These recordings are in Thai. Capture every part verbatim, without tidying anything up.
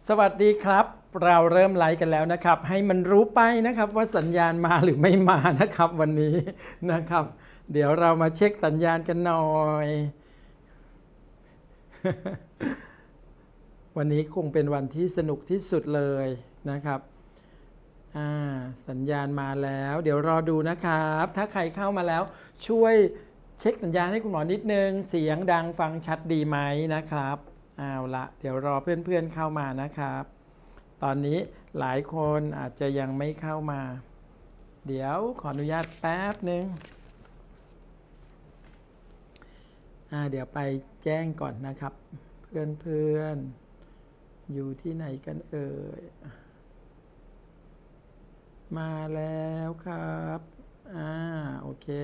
สวัสดีครับเราเริ่มไลฟ์กันแล้วนะครับให้มันรู้ไปนะครับว่าสัญญาณมาหรือไม่มานะครับวันนี้นะครับเดี๋ยวเรามาเช็คสัญญาณกันหน่อยวันนี้คงเป็นวันที่สนุกที่สุดเลยนะครับสัญญาณมาแล้วเดี๋ยวรอดูนะครับถ้าใครเข้ามาแล้วช่วยเช็คสัญญาณให้คุณหมอนิดนึงเสียงดังฟังชัดดีไหมนะครับเอาละเดี๋ยวรอเพื่อนๆเข้ามานะครับตอนนี้หลายคนอาจจะยังไม่เข้ามาเดี๋ยวขออนุญาตแป๊บนึงอ่าเดี๋ยวไปแจ้งก่อนนะครับเพื่อนๆอยู่ที่ไหนกันเอ่ยมาแล้วครับอ่าโอเค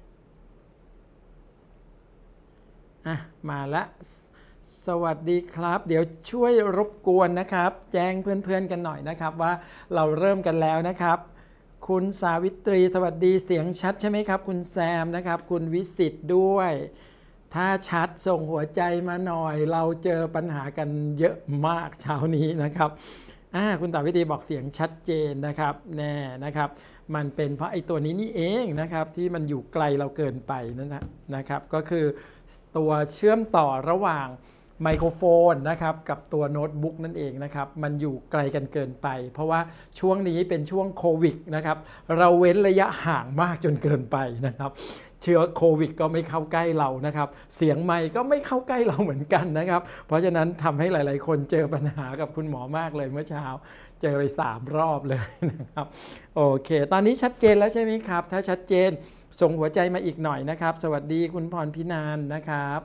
อ่ะมาละสวัสดีครับเดี๋ยวช่วยรบกวนนะครับแจ้งเพื่อนๆกันหน่อยนะครับว่าเราเริ่มกันแล้วนะครับคุณสาวิตรีสวัสดีเสียงชัดใช่ไหมครับคุณแซมนะครับคุณวิสิตด้วยถ้าชัดส่งหัวใจมาหน่อยเราเจอปัญหากันเยอะมากเช้านี้นะครับอ่าคุณสาวิตรีบอกเสียงชัดเจนนะครับแน่นะครับมันเป็นเพราะไอ้ตัวนี้นี่เองนะครับที่มันอยู่ไกลเราเกินไปนั่นนะนะครับก็คือตัวเชื่อมต่อระหว่างไมโครโฟนนะครับกับตัวโน้ตบุ๊กนั่นเองนะครับมันอยู่ไกลกันเกินไปเพราะว่าช่วงนี้เป็นช่วงโควิดนะครับเราเว้นระยะห่างมากจนเกินไปนะครับเชื้อโควิดก็ไม่เข้าใกล้เรานะครับเสียงไมค์ก็ไม่เข้าใกล้เราเหมือนกันนะครับเพราะฉะนั้นทำให้หลายๆคนเจอปัญหากับคุณหมอมากเลยเมื่อเช้าเจอไปสามรอบเลยนะครับโอเคตอนนี้ชัดเจนแล้วใช่ไหมครับถ้าชัดเจนส่งหัวใจมาอีกหน่อยนะครับสวัสดีคุณพรพินานนะครับ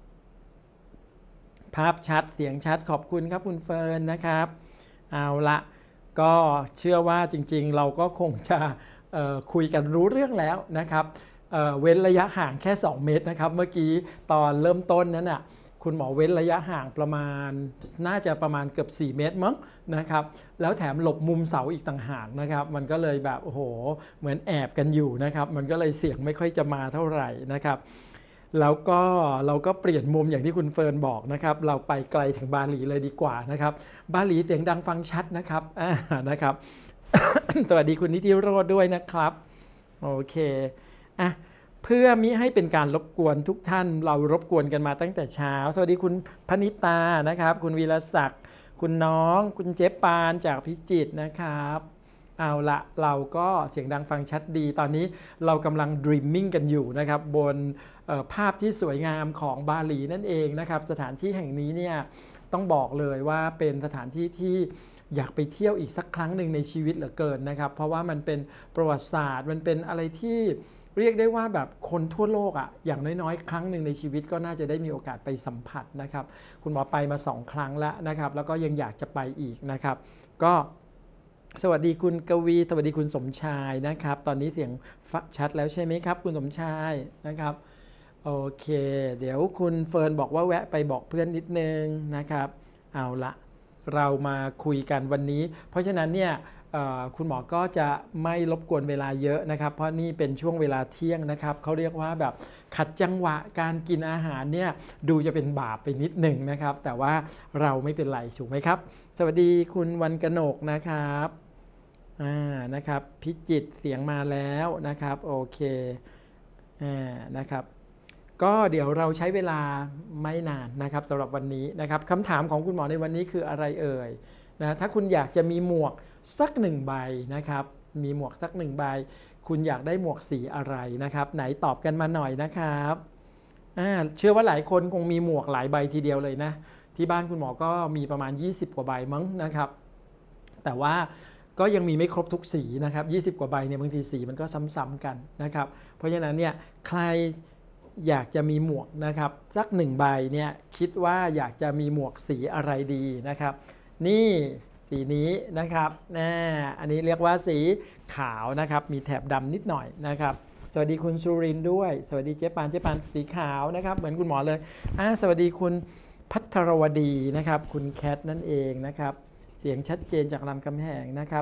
ภาพชัดเสียงชัดขอบคุณครับคุณเฟิร์นนะครับเอาละก็เชื่อว่าจริงๆเราก็คงจะคุยกันรู้เรื่องแล้วนะครับเ, เว้นระยะห่างแค่สองเมตรนะครับเมื่อกี้ตอนเริ่มต้นนั้นน่ะคุณหมอเว้นระยะห่างประมาณน่าจะประมาณเกือบสี่เมตรมั้งนะครับแล้วแถมหลบมุมเสาอีกต่างหากนะครับมันก็เลยแบบโอ้โหเหมือนแอบกันอยู่นะครับมันก็เลยเสียงไม่ค่อยจะมาเท่าไหร่นะครับแล้วก็เราก็เปลี่ยนมุมอย่างที่คุณเฟิร์นบอกนะครับเราไปไกลถึงบาหลีเลยดีกว่านะครับบาหลีเสียงดังฟังชัดนะครับนะครับ สวัสดีคุณนิติโรจน์ด้วยนะครับโอเคอ่ะเพื่อมิให้เป็นการรบกวนทุกท่านเรารบกวนกันมาตั้งแต่เช้าสวัสดีคุณพนิตานะครับคุณวีรศักดิ์คุณน้องคุณเจ๊ปานจากพิจิตรนะครับเอาละเราก็เสียงดังฟังชัดดีตอนนี้เรากำลัง dreaming กันอยู่นะครับบนภาพที่สวยงามของบาหลีนั่นเองนะครับสถานที่แห่งนี้เนี่ยต้องบอกเลยว่าเป็นสถานที่ที่อยากไปเที่ยวอีกสักครั้งหนึ่งในชีวิตเหลือเกินนะครับเพราะว่ามันเป็นประวัติศาสตร์มันเป็นอะไรที่เรียกได้ว่าแบบคนทั่วโลกอ่ะอย่างน้อยๆครั้งหนึ่งในชีวิตก็น่าจะได้มีโอกาสไปสัมผัสนะครับคุณหมอไปมาสองครั้งแล้วนะครับแล้วก็ยังอยากจะไปอีกนะครับก็สวัสดีคุณกวีสวัสดีคุณสมชายนะครับตอนนี้เสียงฟังชัดแล้วใช่ไหมครับคุณสมชายนะครับโอเคเดี๋ยวคุณเฟิร์นบอกว่าแวะไปบอกเพื่อนนิดนึงนะครับเอาละเรามาคุยกันวันนี้เพราะฉะนั้นเนี่ยคุณหมอก็จะไม่รบกวนเวลาเยอะนะครับเพราะนี่เป็นช่วงเวลาเที่ยงนะครับเขาเรียกว่าแบบขัดจังหวะการกินอาหารเนี่ยดูจะเป็นบาปไปนิดหนึ่งนะครับแต่ว่าเราไม่เป็นไรถูกไหมครับสวัสดีคุณวันกนกนะครับอ่านะครับพิจิตรเสียงมาแล้วนะครับโอเคอ่านะครับก็เดี๋ยวเราใช้เวลาไม่นานนะครับสำหรับวันนี้นะครับคำถามของคุณหมอในวันนี้คืออะไรเอ่ยนะถ้าคุณอยากจะมีหมวกสักหนึ่งใบนะครับมีหมวกสักหนึ่งใบคุณอยากได้หมวกสีอะไรนะครับไหนตอบกันมาหน่อยนะครับอ่าเชื่อว่าหลายคนคงมีหมวกหลายใบทีเดียวเลยนะที่บ้านคุณหมอก็มีประมาณยี่สิบกว่าใบมั้งนะครับแต่ว่าก็ยังมีไม่ครบทุกสีนะครับยี่สิบกว่าใบเนี่ยบางทีสีมันก็ซ้ำๆกันนะครับเพราะฉะนั้นเนี่ยใครอยากจะมีหมวกนะครับสักหนึ่งใบเนี่ยคิดว่าอยากจะมีหมวกสีอะไรดีนะครับนี่สีนี้นะครับนะอันนี้เรียกว่าสีขาวนะครับมีแถบดำนิดหน่อยนะครับสวัสดีคุณสุรินด้วยสวัสดีเจ๊ปานเจ๊ปานสีขาวนะครับเหมือนคุณหมอเลยอ่าสวัสดีคุณภัทรวดีนะครับคุณแคทนั่นเองนะครับเสียงชัดเจนจากรามคำแหงนะครับ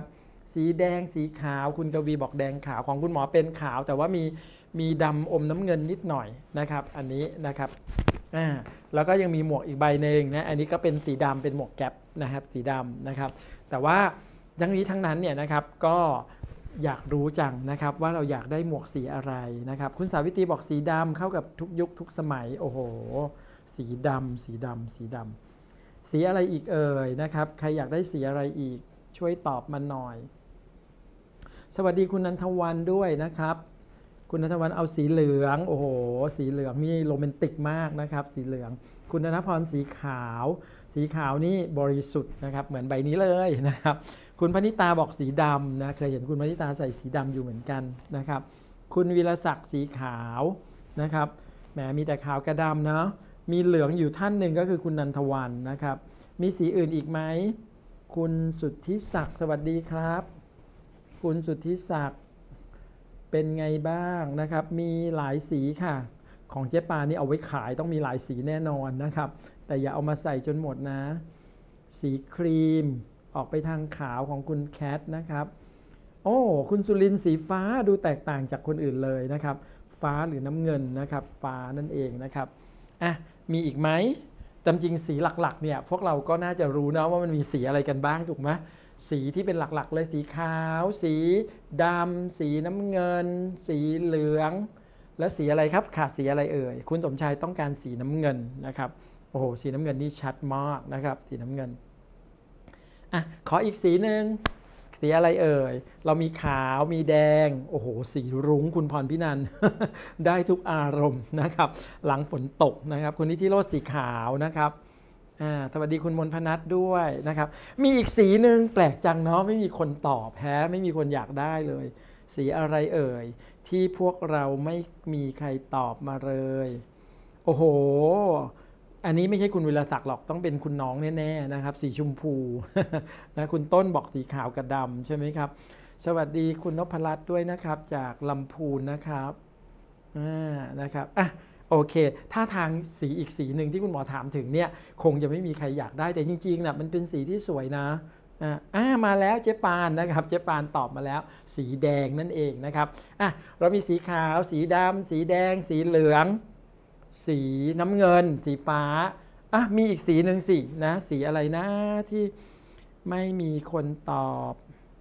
สีแดงสีขาวคุณกวีบอกแดงขาวของคุณหมอเป็นขาวแต่ว่ามีมีดำอมน้ำเงินนิดหน่อยนะครับอันนี้นะครับอ่าแล้วก็ยังมีหมวกอีกใบหนึ่งนะอันนี้ก็เป็นสีดำเป็นหมวกแก๊ปนะครับสีดำนะครับแต่ว่าทั้งนี้ทั้งนั้นเนี่ยนะครับก็อยากรู้จังนะครับว่าเราอยากได้หมวกสีอะไรนะครับคุณสาวิตรีบอกสีดำเข้ากับทุกยุคทุกสมัยโอ้โหสีดำสีดำสีดำสีอะไรอีกเอ่ยนะครับใครอยากได้สีอะไรอีกช่วยตอบมาหน่อยสวัสดีคุณนันทวันด้วยนะครับคุณนันทวันเอาสีเหลืองโอ้โหสีเหลืองนี่โรแมนติกมากนะครับสีเหลืองคุณธนพรสีขาวสีขาวนี่บริสุทธิ์นะครับเหมือนใบนี้เลยนะครับคุณพนิตาบอกสีดำนะเคยเห็นคุณพนิตาใส่สีดำอยู่เหมือนกันนะครับคุณวีรศักดิ์สีขาวนะครับแหมมีแต่ขาวกับดำเนาะมีเหลืองอยู่ท่านหนึ่งก็คือคุณนันทวันนะครับมีสีอื่นอีกไหมคุณสุทธิศักดิ์สวัสดีครับคุณสุทธิศักดิ์เป็นไงบ้างนะครับมีหลายสีค่ะของเจ๊ปานี่เอาไว้ขายต้องมีหลายสีแน่นอนนะครับแต่อย่าเอามาใส่จนหมดนะสีครีมออกไปทางขาวของคุณแคทนะครับโอ้คุณสุรินทร์สีฟ้าดูแตกต่างจากคนอื่นเลยนะครับฟ้าหรือน้ำเงินนะครับฟ้านั่นเองนะครับอ่ะมีอีกไหมตามจริงสีหลักๆเนี่ยพวกเราก็น่าจะรู้นะว่ามันมีสีอะไรกันบ้างถูกไหมสีที่เป็นหลักๆเลยสีขาวสีดำสีน้ำเงินสีเหลืองและสีอะไรครับขาดสีอะไรเอ่ยคุณสมชายต้องการสีน้ำเงินนะครับโอ้โหสีน้ำเงินนี่ชัดมากนะครับสีน้ำเงินอ่ะขออีกสีหนึ่งสีอะไรเอ่ยเรามีขาวมีแดงโอ้โหสีรุ้งคุณพรพินัน ได้ทุกอารมณ์นะครับหลังฝนตกนะครับคุณนิธิโรจน์สีขาวนะครับสวัสดีคุณมนพนัทด้วยนะครับมีอีกสีหนึ่งแปลกจังเนาะไม่มีคนตอบแพ้ไม่มีคนอยากได้เลยสีอะไรเอ่ยที่พวกเราไม่มีใครตอบมาเลยโอ้โหอันนี้ไม่ใช่คุณวิรศักดิ์หรอกต้องเป็นคุณน้องแน่ๆนะครับสีชมพู นะคุณต้นบอกสีขาวกับดำใช่ไหมครับสวัสดีคุณนพรัตน์ด้วยนะครับจากลำพูนนะครับอ่านะครับอ่ะโอเคถ้าทางสีอีกสีหนึ่งที่คุณหมอถามถึงเนี่ยคงจะไม่มีใครอยากได้แต่จริงๆนะมันเป็นสีที่สวยนะอ่ามาแล้วเจ๊ปานนะครับเจ๊ปานตอบมาแล้วสีแดงนั่นเองนะครับอ่ะเรามีสีขาวสีดำสีแดงสีเหลืองสีน้ำเงินสีฟ้าอ่ะมีอีกสีหนึ่งสินะสีอะไรนะที่ไม่มีคนตอบ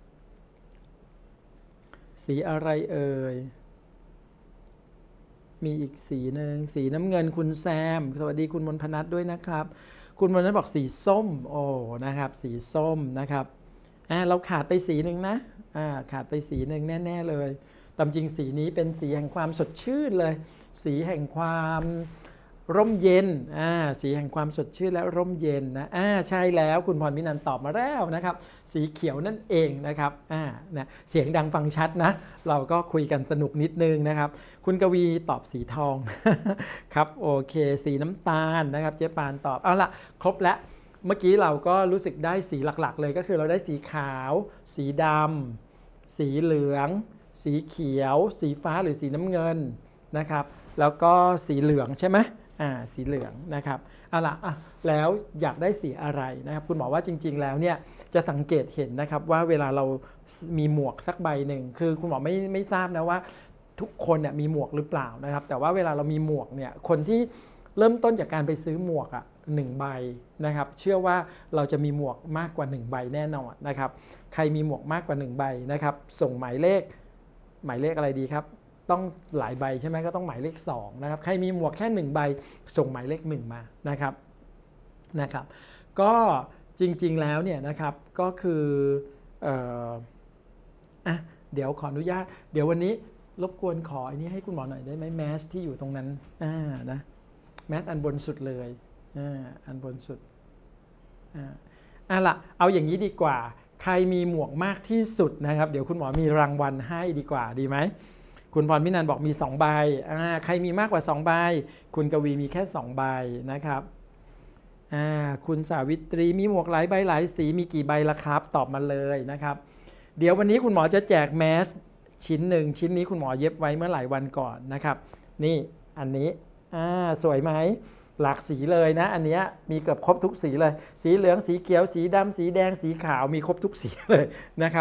สีอะไรเอ่ยมีอีกสีหนึ่งสีน้ำเงินคุณแซมสวัสดีคุณมนพนัทด้วยนะครับคุณมนพนัทบอกสีส้มโอ้นะครับสีส้มนะครับอ่าเราขาดไปสีหนึ่งนะอ่าขาดไปสีหนึ่งแน่ๆเลยตามจริงสีนี้เป็นสีแห่งความสดชื่นเลยสีแห่งความร่มเย็นอ่าสีแห่งความสดชื่นและร่มเย็นนะอ่าใช่แล้วคุณพรพินันตอบมาแล้วนะครับสีเขียวนั่นเองนะครับอ่านะเสียงดังฟังชัดนะเราก็คุยกันสนุกนิดนึงนะครับคุณกวีตอบสีทอง ครับโอเคสีน้ำตาลนะครับเจ๊ปานตอบเอาละครบแล้วเมื่อกี้เราก็รู้สึกได้สีหลักๆเลยก็คือเราได้สีขาวสีดำสีเหลืองสีเขียวสีฟ้าหรือสีน้ำเงินนะครับแล้วก็สีเหลืองใช่ไหมอ่าสีเหลืองนะครับเอาล่ะอ่ะแล้วอยากได้สีอะไรนะครับคุณหมอว่าจริงๆแล้วเนี่ยจะสังเกตเห็นนะครับว่าเวลาเรามีหมวกสักใบหนึ่งคือคุณหมอไม่ไม่ทราบนะว่าทุกคนเนี่ยมีหมวกหรือเปล่านะครับแต่ว่าเวลาเรามีหมวกเนี่ยคนที่เริ่มต้นจากการไปซื้อหมวกอ่ะหนึ่งใบนะครับเชื่อว่าเราจะมีหมวกมากกว่าหนึ่งใบแน่นอนนะครับใครมีหมวกมากกว่าหนึ่งใบนะครับส่งหมายเลขหมายเลขอะไรดีครับต้องหลายใบใช่ไหมก็ต้องหมายเลขสองนะครับใครมีหมวกแค่หนึ่งใบส่งหมายเลขหนึ่งมานะครับนะครับก็จริงๆแล้วเนี่ยนะครับก็คือเอ่ออ่ะเดี๋ยวขออนุญาตเดี๋ยววันนี้รบกวนขออันนี้ให้คุณหมอหน่อยได้ไหมแมสที่อยู่ตรงนั้นอ่านะแมสอันบนสุดเลยอ่าอันบนสุดอ่าอ่ะล่ะเอาอย่างนี้ดีกว่าใครมีหมวกมากที่สุดนะครับเดี๋ยวคุณหมอมีรางวัลให้ดีกว่าดีไหมคุณพรพินันบอกมีสองใบอ่าใครมีมากกว่าสองใบคุณกวีมีแค่สองใบนะครับอ่าคุณสาวิตรีมีหมวกหลายใบหลายสีมีกี่ใบล่ะครับตอบมาเลยนะครับเดี๋ยววันนี้คุณหมอจะแจกแมสชิ้นหนึ่งชิ้นนี้คุณหมอเย็บไว้เมื่อหลายวันก่อนนะครับนี่อันนี้อ่าสวยไหมหลากสีเลยนะอันนี้มีเกือบครบทุกสีเลยสีเหลืองสีเขียวสีดำสีแดงสีขาวมีครบทุกสีเลยนะครับ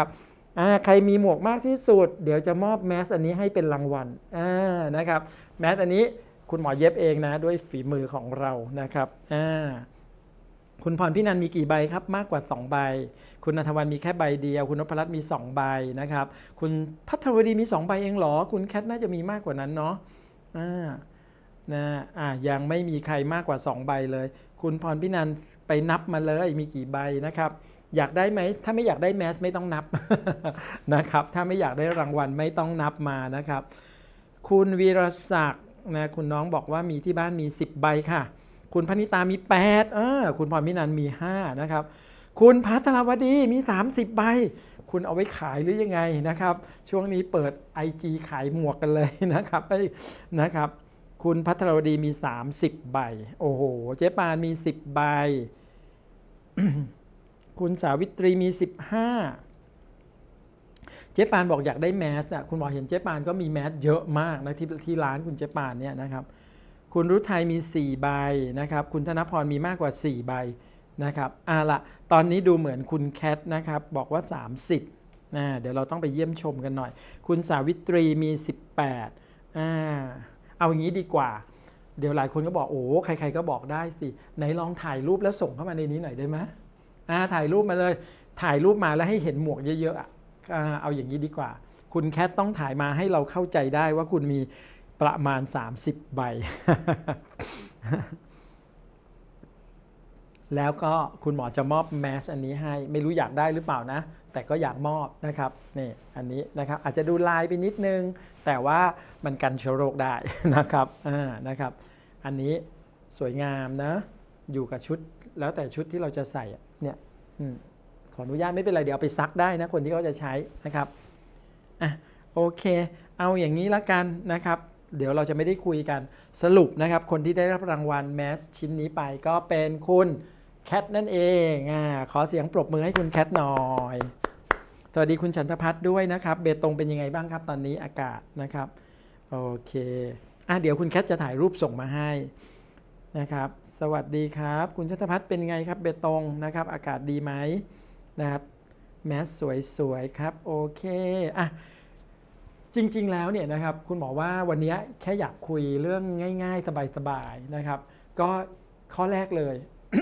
อ่าใครมีหมวกมากที่สุดเดี๋ยวจะมอบแมสอันนี้ให้เป็นรางวัลอ่านะครับแมสอันนี้คุณหมอเย็บเองนะด้วยฝีมือของเรานะครับอ่าคุณพรพี่นันมีกี่ใบครับมากกว่าสองใบคุณณัฐวรรณมีแค่ใบเดียวคุณนพรัตน์มีสองใบนะครับคุณภัทรวดีมีสองใบเองเหรอคุณแคทน่าจะมีมากกว่านั้นเนาะอ่านะอ่ายังไม่มีใครมากกว่าสองใบเลยคุณพรพี่นันไปนับมาเลยมีกี่ใบนะครับอยากได้ไหมถ้าไม่อยากได้แมสไม่ต้องนับ นะครับถ้าไม่อยากได้รางวัลไม่ต้องนับมานะครับคุณวีรศักดิ์นะคุณน้องบอกว่ามีที่บ้านมีสิบใบค่ะคุณพนิตามีแปดเออคุณพรพินันมีห้านะครับคุณภัทรวดีมีสามสิบใบคุณเอาไว้ขายหรือยังไงนะครับช่วงนี้เปิด ไอ จี ขายหมวกกันเลยนะครับนะครับคุณภัทรวดีมีสามสิบใบโอ้โหเจ๊ปานมีสิบใบ คุณสาวิตรีมีสิบห้าเจ๊ปานบอกอยากได้แมสนะคุณหมอเห็นเจ๊ปานก็มีแมสเยอะมากนะที่ที่ร้านคุณเจ๊ปานเนี่ยนะครับคุณรุทัยมีสี่ใบนะครับคุณธนพรมีมากกว่าสี่ใบนะครับอ่ะละตอนนี้ดูเหมือนคุณแคทนะครับบอกว่าสามสิบนะเดี๋ยวเราต้องไปเยี่ยมชมกันหน่อยคุณสาวิตรีมีสิบแปดอ่าเอาอย่างนี้ดีกว่าเดี๋ยวหลายคนก็บอกโอ้ใครๆก็บอกได้สิไหนลองถ่ายรูปแล้วส่งเข้ามาในนี้หน่อยได้ไหมอ่าถ่ายรูปมาเลยถ่ายรูปมาแล้วให้เห็นหมวกเยอะๆเอาอย่างนี้ดีกว่าคุณแคทต้องถ่ายมาให้เราเข้าใจได้ว่าคุณมีประมาณสามสิบใบ แล้วก็คุณหมอจะมอบแมสอันนี้ให้ไม่รู้อยากได้หรือเปล่านะแต่ก็อยากมอบนะครับนี่อันนี้นะครับอาจจะดูลายไปนิดนึงแต่ว่ามันกันเชื้อโรคได้นะครับอ่านะครับอันนี้สวยงามนะอยู่กับชุดแล้วแต่ชุดที่เราจะใส่เนี่ยขออนุญาตไม่เป็นไรเดี๋ยวเอาไปซักได้นะคนที่เขาจะใช้นะครับอ่ะโอเคเอาอย่างนี้ละกันนะครับเดี๋ยวเราจะไม่ได้คุยกันสรุปนะครับคนที่ได้รับรางวัลแมสชิ้นนี้ไปก็เป็นคุณแคทนั่นเองอ่าขอเสียงปรบมือให้คุณแคทหน่อยสวัสดีคุณฉันทพัฒน์ด้วยนะครับเบตงเป็นยังไงบ้างครับตอนนี้อากาศนะครับโอเคอ่ะเดี๋ยวคุณแคทจะถ่ายรูปส่งมาให้นะครับสวัสดีครับคุณฉันทพัฒน์เป็นไงครับเบตงนะครับอากาศดีไหมนะครับแมสสวยๆครับโอเคอ่ะจริงๆแล้วเนี่ยนะครับคุณหมอว่าวันนี้แค่อยากคุยเรื่องง่ายๆสบายๆนะครับก็ข้อแรกเลย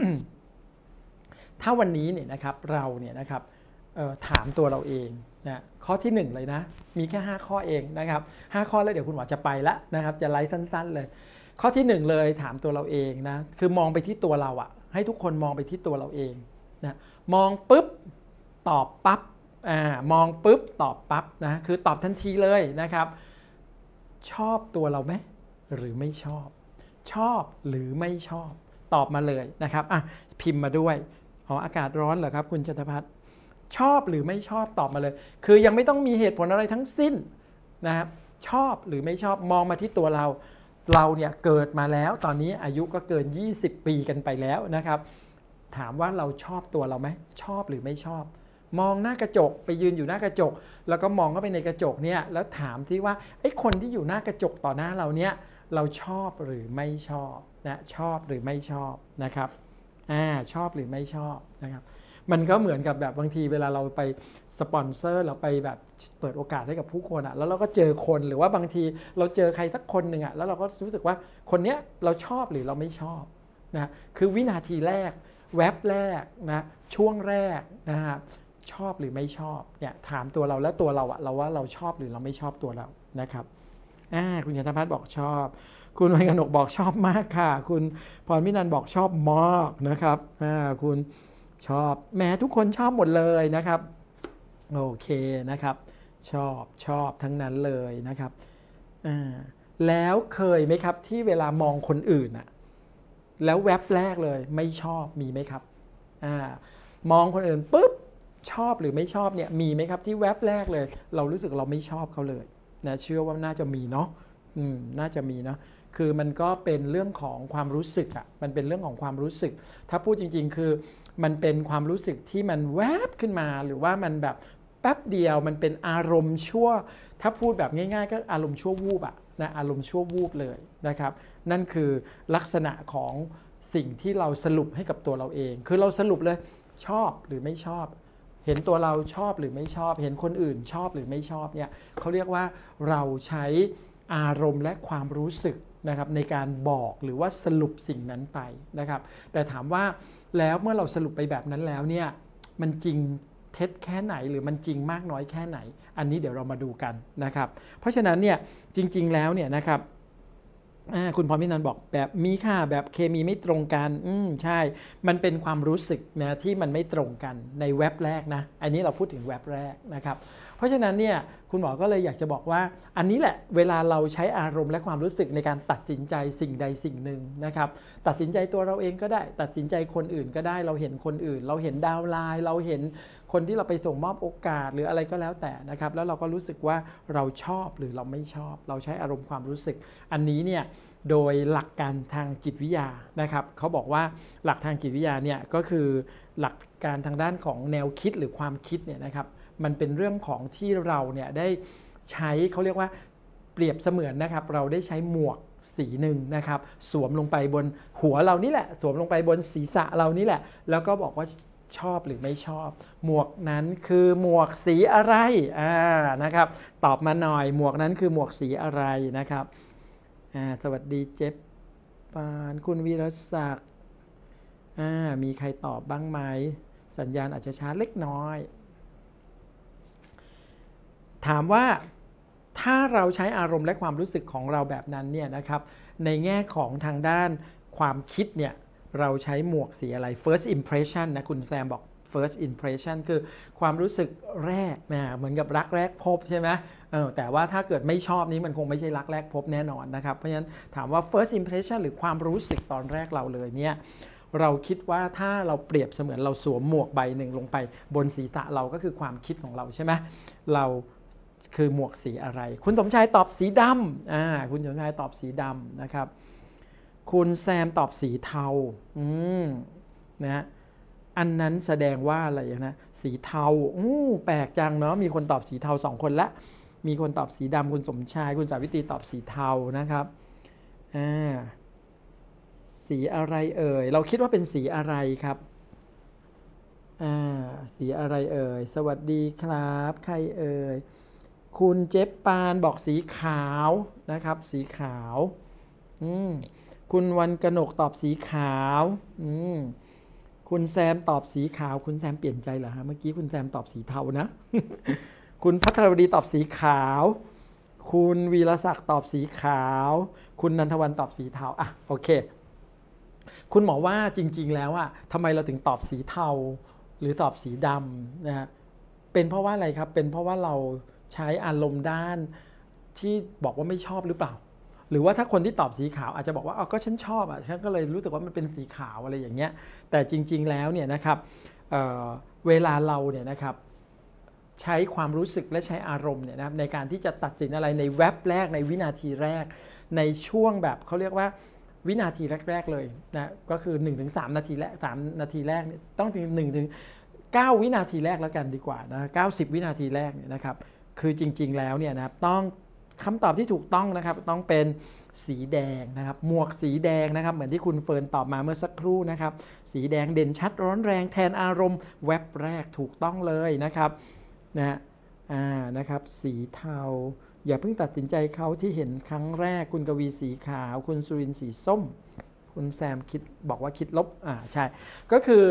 ถ้าวันนี้เนี่ยนะครับเราเนี่ยนะครับถามตัวเราเองนะข้อที่หนึ่งเลยนะมีแค่ห้าข้อเองนะครับห้าข้อแล้วเดี๋ยวคุณหมอจะไปละนะครับจะไลฟ์สั้นๆเลยข้อที่หนึ่งเลยถามตัวเราเองนะคือมองไปที่ตัวเราอะให้ทุกคนมองไปที่ตัวเราเองนะมองปุ๊บตอบปั๊บอ่ามองปุ๊บตอบปั๊บนะคือตอบทันทีเลยนะครับชอบตัวเราไหมหรือไม่ชอบชอบหรือไม่ชอบตอบมาเลยนะครับอ่ะพิมพ์มาด้วยอ๋ออากาศร้อนเหรอครับคุณชัตพัฒน์ชอบหรือไม่ชอบตอบมาเลยคือยังไม่ต้องมีเหตุผลอะไรทั้งสิ้นนะครับชอบหรือไม่ชอบมองมาที่ตัวเราเราเนี่ยเกิดมาแล้วตอนนี้อายุก็เกินยี่สิบปีกันไปแล้วนะครับถามว่าเราชอบตัวเราไหมชอบหรือไม่ชอบมองหน้ากระจกไปยืนอยู่หน้ากระจกแล้วก็มองเข้าไปในกระจกเนี่ยแล้วถามที่ว่าไอ้คนที่อยู่หน้ากระจกต่อหน้าเราเนี่ยเราชอบหรือไม่ชอบนะชอบหรือไม่ชอบนะครับอ่าชอบหรือไม่ชอบนะครับมันก็เหมือนกับแบบบางทีเวลาเราไปสปอนเซอร์เราไปแบบเปิดโอกาสให้กับผู้คนอ่ะแล้วเราก็เจอคนหรือว่าบางทีเราเจอใครสักคนหนึ่งอ่ะแล้วเราก็รู้สึกว่าคนเนี้ยเราชอบหรือเราไม่ชอบนะคือวินาทีแรกแวบแรกนะช่วงแรกนะครับชอบหรือไม่ชอบเนี่ยถามตัวเราแล้วตัวเราอ่ะเราว่าเราชอบหรือเราไม่ชอบตัวเรานะครับอ่าคุณชันทพัฒน์บอกชอบคุณวันกนกบอกชอบมากค่ะคุณพรพินันบอกชอบมากนะครับอ่าคุณชอบแม้ทุกคนชอบหมดเลยนะครับโอเคนะครับชอบชอบทั้งนั้นเลยนะครับอ่าแล้วเคยไหมครับที่เวลามองคนอื่นอะแล้วแวบแรกเลยไม่ชอบมีไหมครับอ่ามองคนอื่นปุ๊บชอบหรือไม่ชอบเนี่ยมีไหมครับที่แวบแรกเลยเรารู้สึกเราไม่ชอบเขาเลยนะเชื่อว่าน่าจะมีเนาะอืมน่าจะมีเนาะคือมันก็เป็นเรื่องของความรู้สึกอ่ะมันเป็นเรื่องของความรู้สึกถ้าพูดจริงๆคือมันเป็นความรู้สึกที่มันแวบขึ้นมาหรือว่ามันแบบแป๊บเดียวมันเป็นอารมณ์ชั่วถ้าพูดแบบง่ายๆก็อารมณ์ชั่ววูบอ่ะนะอารมณ์ชั่ววูบเลยนะครับนั่นคือลักษณะของสิ่งที่เราสรุปให้กับตัวเราเองคือเราสรุปเลยชอบหรือไม่ชอบเห็นตัวเราชอบหรือไม่ชอบเห็นคนอื่นชอบหรือไม่ชอบเนี่ยเขาเรียกว่าเราใช้อารมณ์และความรู้สึกนะครับในการบอกหรือว่าสรุปสิ่งนั้นไปนะครับแต่ถามว่าแล้วเมื่อเราสรุปไปแบบนั้นแล้วเนี่ยมันจริงเท็จแค่ไหนหรือมันจริงมากน้อยแค่ไหนอันนี้เดี๋ยวเรามาดูกันนะครับเพราะฉะนั้นเนี่ยจริงๆแล้วเนี่ยนะครับคุณพรพินันท์บอกแบบมีค่าแบบเคมีไม่ตรงกันอืมใช่มันเป็นความรู้สึกนะที่มันไม่ตรงกันในเว็บแรกนะอันนี้เราพูดถึงเว็บแรกนะครับเพราะฉะนั้นเนี่ยคุณหมอก็เลยอยากจะบอกว่าอันนี้แหละเวลาเราใช้อารมณ์และความรู้สึกในการตัดสินใจสิ่งใดสิ่งหนึ่งนะครับตัดสินใจตัวเราเองก็ได้ตัดสินใจคนอื่นก็ได้เราเห็นคนอื่นเราเห็นดาวไลน์เราเห็นคนที่เราไปส่งมอบโอกาสหรืออะไรก็แล้วแต่นะครับแล้วเราก็รู้สึกว่าเราชอบหรือเราไม่ชอบเราใช้อารมณ์ความรู้สึกอันนี้เนี่ยโดยหลักการทางจิตวิทยานะครับเขาบอกว่าหลักทางจิตวิทยาเนี่ยก็คือหลักการทางด้านของแนวคิดหรือความคิดเนี่ยนะครับมันเป็นเรื่องของที่เราเนี่ยได้ใช้เขาเรียกว่าเปรียบเสมือนนะครับเราได้ใช้หมวกสีหนึ่งนะครับสวมลงไปบนหัวเรานี่แหละสวมลงไปบนศีรษะเรานี่แหละแล้วก็บอกว่าชอบหรือไม่ชอบหมวกนั้นคือหมวกสีอะไรอ่านะครับตอบมาหน่อยหมวกนั้นคือหมวกสีอะไรนะครับอ่าสวัสดีเจฟปานคุณวีรศักดิ์อ่ามีใครตอบบ้างไหมสัญญาณอาจจะช้าเล็กน้อยถามว่าถ้าเราใช้อารมณ์และความรู้สึกของเราแบบนั้นเนี่ยนะครับในแง่ของทางด้านความคิดเนี่ยเราใช้หมวกสีอะไร first impression นะคุณแซมบอก first impression คือความรู้สึกแรกนะเหมือนกับรักแรกพบใช่ไหมเออแต่ว่าถ้าเกิดไม่ชอบนี้มันคงไม่ใช่รักแรกพบแน่นอนนะครับเพราะฉะนั้นถามว่า first impression หรือความรู้สึกตอนแรกเราเลยเนี่ยเราคิดว่าถ้าเราเปรียบเสมือนเราสวมหมวกใบหนึ่งลงไปบนศีรษะเราก็คือความคิดของเราใช่ไหมเราคือหมวกสีอะไรคุณสมชายตอบสีดำอ่าคุณสมชายตอบสีดำนะครับคุณแซมตอบสีเทาอืมนะอันนั้นแสดงว่าอะไรนะสีเทาอู้แปลกจังเนาะมีคนตอบสีเทาสองคนละมีคนตอบสีดำคุณสมชายคุณสาวิตรีตอบสีเทานะครับอ่าสีอะไรเอ่ยเราคิดว่าเป็นสีอะไรครับอ่าสีอะไรเอ่ยสวัสดีครับใครเอ่ยคุณเจฟปานบอกสีขาวนะครับสีขาวอืมคุณวันกนกตอบสีขาวอืมคุณแซมตอบสีขาวคุณแซมเปลี่ยนใจเหรอฮะเมื่อกี้คุณแซมตอบสีเทานะ คุณพัทรวดีตอบสีขาวคุณวีรศักดิ์ตอบสีขาวคุณนันทวันตอบสีเทาอ่ะโอเคคุณหมอว่าจริงๆแล้วอ่ะทำไมเราถึงตอบสีเทาหรือตอบสีดำนะฮะเป็นเพราะว่าอะไรครับเป็นเพราะว่าเราใช้อารมณ์ด้านที่บอกว่าไม่ชอบหรือเปล่าหรือว่าถ้าคนที่ตอบสีขาวอาจจะบอกว่าอ๋อก็ฉันชอบอ่ะฉันก็เลยรู้สึกว่ามันเป็นสีขาวอะไรอย่างเงี้ยแต่จริงๆแล้วเนี่ยนะครับ เ, เวลาเราเนี่ยนะครับใช้ความรู้สึกและใช้อารมณ์เนี่ยนะครับในการที่จะตัดสินอะไรในแวบแรกในวินาทีแรกในช่วงแบบเขาเรียกว่าวินาทีแรกๆเลยนะก็คือ หนึ่งถึงสาม นาทีแรกสามนาทีแรกต้องถึงหนึ่งถึงเก้าวินาทีแรกแล้วกันดีกว่านะเก้าสิบวินาทีแรกเนี่ยนะครับคือจริงๆแล้วเนี่ยนะครับต้องคำตอบที่ถูกต้องนะครับต้องเป็นสีแดงนะครับหมวกสีแดงนะครับเหมือนที่คุณเฟิร์นตอบมาเมื่อสักครู่นะครับสีแดงเด่นชัดร้อนแรงแทนอารมณ์แวบแรกถูกต้องเลยนะครับนะอ่านะครับสีเทาอย่าเพิ่งตัดสินใจเขาที่เห็นครั้งแรกคุณกวีสีขาวคุณสุรินทร์สีส้มคุณแซมคิดบอกว่าคิดลบอ่าใช่ก็คือ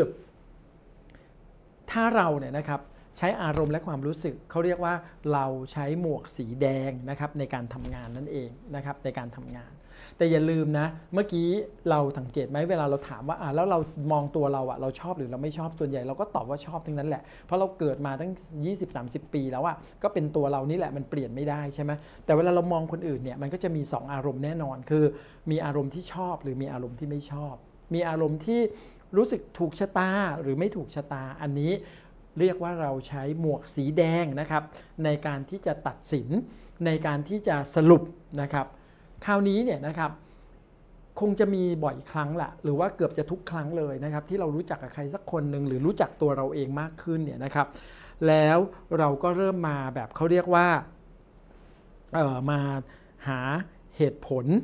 ถ้าเราเนี่ยนะครับใช้อารมณ์และความรู้สึกเขาเรียกว่าเราใช้หมวกสีแดงนะครับในการทำงานนั่นเองนะครับในการทำงานแต่อย่าลืมนะเมื่อกี้เราสังเกตไหมเวลาเราถามว่าอ่าแล้วเรามองตัวเราอะเราชอบหรือเราไม่ชอบส่วนใหญ่เราก็ตอบว่าชอบทั้งนั้นแหละเพราะเราเกิดมาตั้ง ยี่สิบถึงสามสิบ ปีแล้วอะก็เป็นตัวเรานี่แหละมันเปลี่ยนไม่ได้ใช่ไหมแต่เวลาเรามองคนอื่นเนี่ยมันก็จะมีสองอารมณ์แน่นอนคือมีอารมณ์ที่ชอบหรือมีอารมณ์ที่ไม่ชอบมีอารมณ์ที่รู้สึกถูกชะตาหรือไม่ถูกชะตาอันนี้เรียกว่าเราใช้หมวกสีแดงนะครับในการที่จะตัดสินในการที่จะสรุปนะครับคราวนี้เนี่ยนะครับคงจะมีบ่อยครั้งละหรือว่าเกือบจะทุกครั้งเลยนะครับที่เรารู้จักกับใครสักคนหนึ่งหรือรู้จักตัวเราเองมากขึ้นเนี่ยนะครับแล้วเราก็เริ่มมาแบบเขาเรียกว่าเอ่อมาหาเหตุผล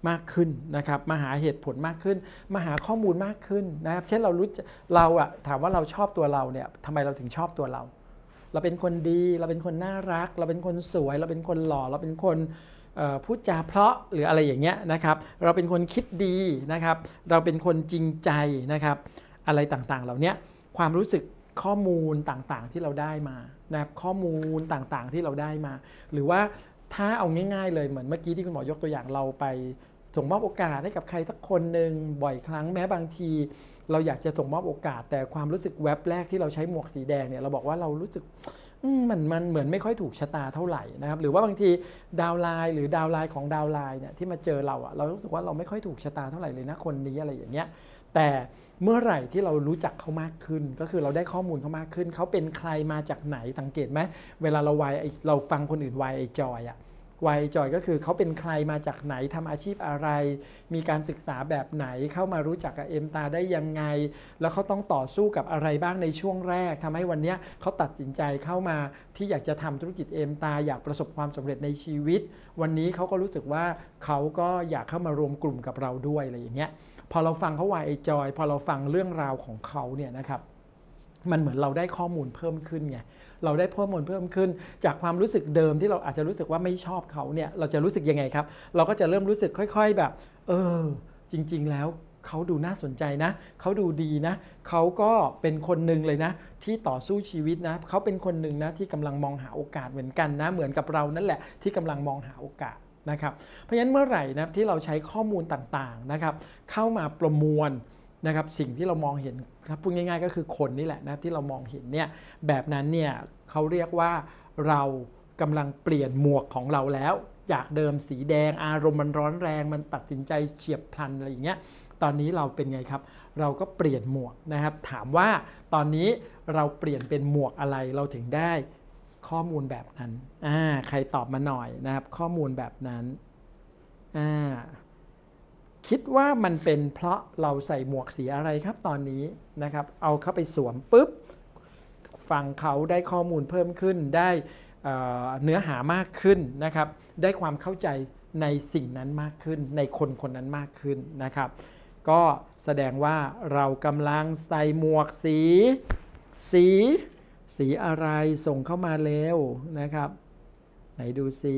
มากขึ้นนะครับมาหาเหตุผลมากขึ้นมาหาข้อมูลมากขึ้นนะครับเช่นเรารู้เราอะถามว่าเราชอบตัวเราเนี่ยทำไมเราถึงชอบตัวเราเราเป็นคนดีเราเป็นคนน่ารักเราเป็นคนสวยเราเป็นคนหล่อเราเป็นคนพูดจาเพราะหรืออะไรอย่างเงี้ยนะครับเราเป็นคนคิดดีนะครับเราเป็นคนจริงใจนะครับอะไรต่างๆเหล่านี้ความรู้สึกข้อมูลต่างๆที่เราได้มานะครับข้อมูลต่างๆที่เราได้มาหรือว่าถ้าเอาง่ายๆเลยเหมือนเมื่อกี้ที่คุณหมอยกตัวอย่างเราไปส่งมอบโอกาสให้กับใครสักคนหนึ่งบ่อยครั้งแม้บางทีเราอยากจะส่งมอบโอกาสแต่ความรู้สึกแวบแรกที่เราใช้หมวกสีแดงเนี่ยเราบอกว่าเรารู้สึกมันมันเหมือนไม่ค่อยถูกชะตาเท่าไหร่นะครับหรือว่าบางทีดาวไลน์หรือดาวไลน์ของดาวไลน์เนี่ยที่มาเจอเราอะเรารู้สึกว่าเราไม่ค่อยถูกชะตาเท่าไหร่เลยนะคนนี้อะไรอย่างเงี้ยแต่เมื่อไหร่ที่เรารู้จักเขามากขึ้นก็คือเราได้ข้อมูลเขามากขึ้นเขาเป็นใครมาจากไหนสังเกตไหมเวลาเราวายเราฟังคนอื่นวายไอจอยอะวายจอยก็คือเขาเป็นใครมาจากไหนทำอาชีพอะไรมีการศึกษาแบบไหนเข้ามารู้จักกับเอ็มตาได้ยังไงแล้วเขาต้องต่อสู้กับอะไรบ้างในช่วงแรกทำให้วันนี้เขาตัดสินใจเข้ามาที่อยากจะทำธุรกิจเอ็มตาอยากประสบความสำเร็จในชีวิตวันนี้เขาก็รู้สึกว่าเขาก็อยากเข้ามารวมกลุ่มกับเราด้วยอะไรอย่างเงี้ยพอเราฟังเขาวายจอยพอเราฟังเรื่องราวของเขาเนี่ยนะครับมันเหมือนเราได้ข้อมูลเพิ่มขึ้นไงเราได้ข้อมูลเพิ่มขึ้นจากความรู้สึกเดิมที่เราอาจจะรู้สึกว่าไม่ชอบเขาเนี่ยเราจะรู้สึกยังไงครับเราก็จะเริ่มรู้สึกค่อยๆแบบเออจริงๆแล้วเขาดูน่าสนใจนะเขาดูดีนะเขาก็เป็นคนหนึ่งเลยนะที่ต่อสู้ชีวิตนะเขาเป็นคนหนึ่งนะที่กำลังมองหาโอกาสเหมือนกันนะเหมือนกับเรานั่นแหละที่กำลังมองหาโอกาสนะครับเพราะฉะนั้นเมื่อไหร่นะที่เราใช้ข้อมูลต่างๆนะครับเข้ามาประมวลนะครับสิ่งที่เรามองเห็นครับพูดง่ายๆก็คือคนนี่แหละนะที่เรามองเห็นเนี่ยแบบนั้นเนี่ยเขาเรียกว่าเรากำลังเปลี่ยนหมวกของเราแล้วจากเดิมสีแดงอารมณ์มันร้อนแรงมันตัดสินใจเฉียบพลันอะไรอย่างเงี้ยตอนนี้เราเป็นไงครับเราก็เปลี่ยนหมวกนะครับถามว่าตอนนี้เราเปลี่ยนเป็นหมวกอะไรเราถึงได้ข้อมูลแบบนั้นอ่าใครตอบมาหน่อยนะครับข้อมูลแบบนั้นอ่าคิดว่ามันเป็นเพราะเราใส่หมวกสีอะไรครับตอนนี้นะครับเอาเข้าไปสวมปุ๊บฟังเขาได้ข้อมูลเพิ่มขึ้นได้เนื้อหามากขึ้นนะครับได้ความเข้าใจในสิ่งนั้นมากขึ้นในคนคนนั้นมากขึ้นนะครับก็แสดงว่าเรากำลังใส่หมวกสีสีสีอะไรส่งเข้ามาเร็วนะครับไหนดูสี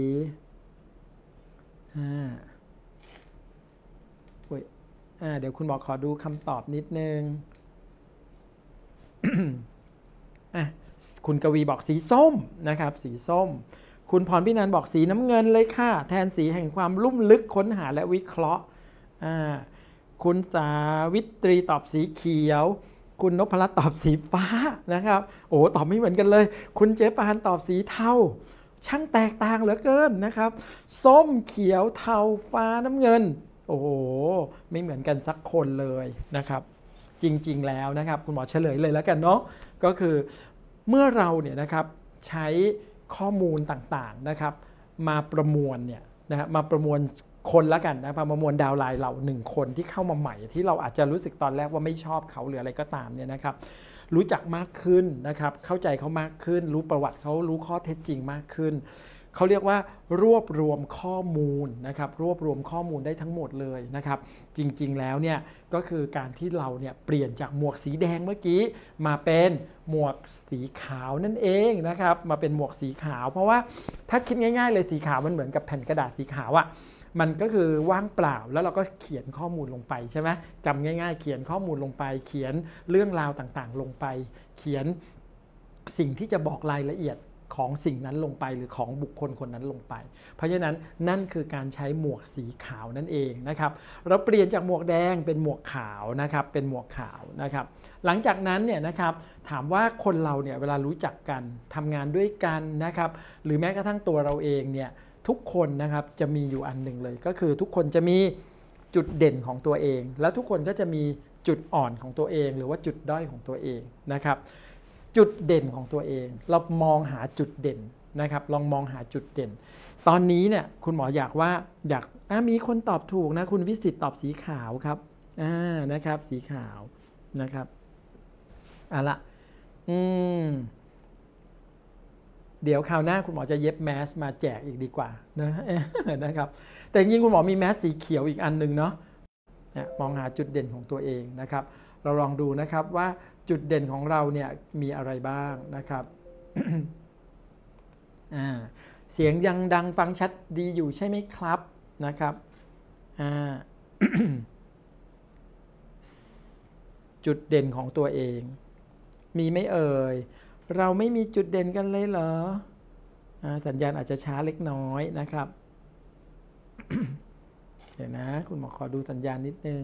อ่าอ่าเดี๋ยวคุณหมอขอดูคำตอบนิดนึง อ่ะคุณกวีบอกสีส้มนะครับสีส้มคุณพรพินันท์บอกสีน้ำเงินเลยค่ะแทนสีแห่งความลุ่มลึกค้นหาและวิเคราะห์อ่าคุณสาวิตรีตอบสีเขียวคุณนพรัตน์ตอบสีฟ้านะครับโอ้ตอบไม่เหมือนกันเลยคุณเจ๊ปานตอบสีเทาช่างแตกต่างเหลือเกินนะครับส้มเขียวเทาฟ้าน้ำเงินโอ้โหไม่เหมือนกันสักคนเลยนะครับจริงๆแล้วนะครับคุณหมอเฉลยเลยแล้วกันเนาะก็คือเมื่อเราเนี่ยนะครับใช้ข้อมูลต่างๆนะครับมาประมวลเนี่ยนะฮะมาประมวลคนละกันนะประมวลดาวไลน์เราหนึ่งคนที่เข้ามาใหม่ที่เราอาจจะรู้สึกตอนแรกว่าไม่ชอบเขาหรืออะไรก็ตามเนี่ยนะครับรู้จักมากขึ้นนะครับเข้าใจเขามากขึ้นรู้ประวัติเขารู้ข้อเท็จจริงมากขึ้นเขาเรียกว่ารวบรวมข้อมูลนะครับรวบรวมข้อมูลได้ทั้งหมดเลยนะครับจริงๆแล้วเนี่ยก็คือการที่เราเนี่ยเปลี่ยนจากหมวกสีแดงเมื่อกี้มาเป็นหมวกสีขาวนั่นเองนะครับมาเป็นหมวกสีขาวเพราะว่าถ้าคิดง่ายๆเลยสีขาวมันเหมือนกับแผ่นกระดาษสีขาวอะมันก็คือว่างเปล่าแล้วเราก็เขียนข้อมูลลงไปใช่ไหมจำง่ายๆเขียนข้อมูลลงไปเขียนเรื่องราวต่างๆลงไปเขียนสิ่งที่จะบอกรายละเอียดของสิ่งนั้นลงไปหรือของบุคคลคนนั้นลงไปเพราะฉะนั้นนั่นคือการใช้หมวกสีขาวนั่นเองนะครับเราเปลี่ยนจากหมวกแดงเป็นหมวกขาวนะครับเป็นหมวกขาวนะครับหลังจากนั้นเนี่ยนะครับถามว่าคนเราเนี่ยเวลารู้จักกันทำงานด้วยกันนะครับหรือแม้กระทั่งตัวเราเองเนี่ยทุกคนนะครับจะมีอยู่อันหนึ่งเลยก็คือทุกคนจะมีจุดเด่นของตัวเองแล้วทุกคนก็จะมีจุดอ่อนของตัวเองหรือว่าจุดด้อยของตัวเองนะครับจุดเด่นของตัวเองเรามองหาจุดเด่นนะครับลองมองหาจุดเด่นตอนนี้เนี่ยคุณหมออยากว่าอยากมีคนตอบถูกนะคุณวิสิตตอบสีขาวครับอ่านะครับสีขาวนะครับเอาละอืมเดี๋ยวคราวหน้าคุณหมอจะเย็บแมสมาแจกอีกดีกว่านะนะครับแต่จริงๆคุณหมอมีแมสสีเขียวอีกอันหนึ่งเนาะมองหาจุดเด่นของตัวเองนะครับเราลองดูนะครับว่าจุดเด่นของเราเนี่ยมีอะไรบ้างนะครับ เสียงยังดังฟังชัดดีอยู่ใช่ไหมครับนะครับ จุดเด่นของตัวเองมีไหมเอ่ยเราไม่มีจุดเด่นกันเลยเหรอสัญญาณอาจจะช้าเล็กน้อยนะครับ เดี๋ยวนะคุณหมอขอดูสัญญาณนิดนึง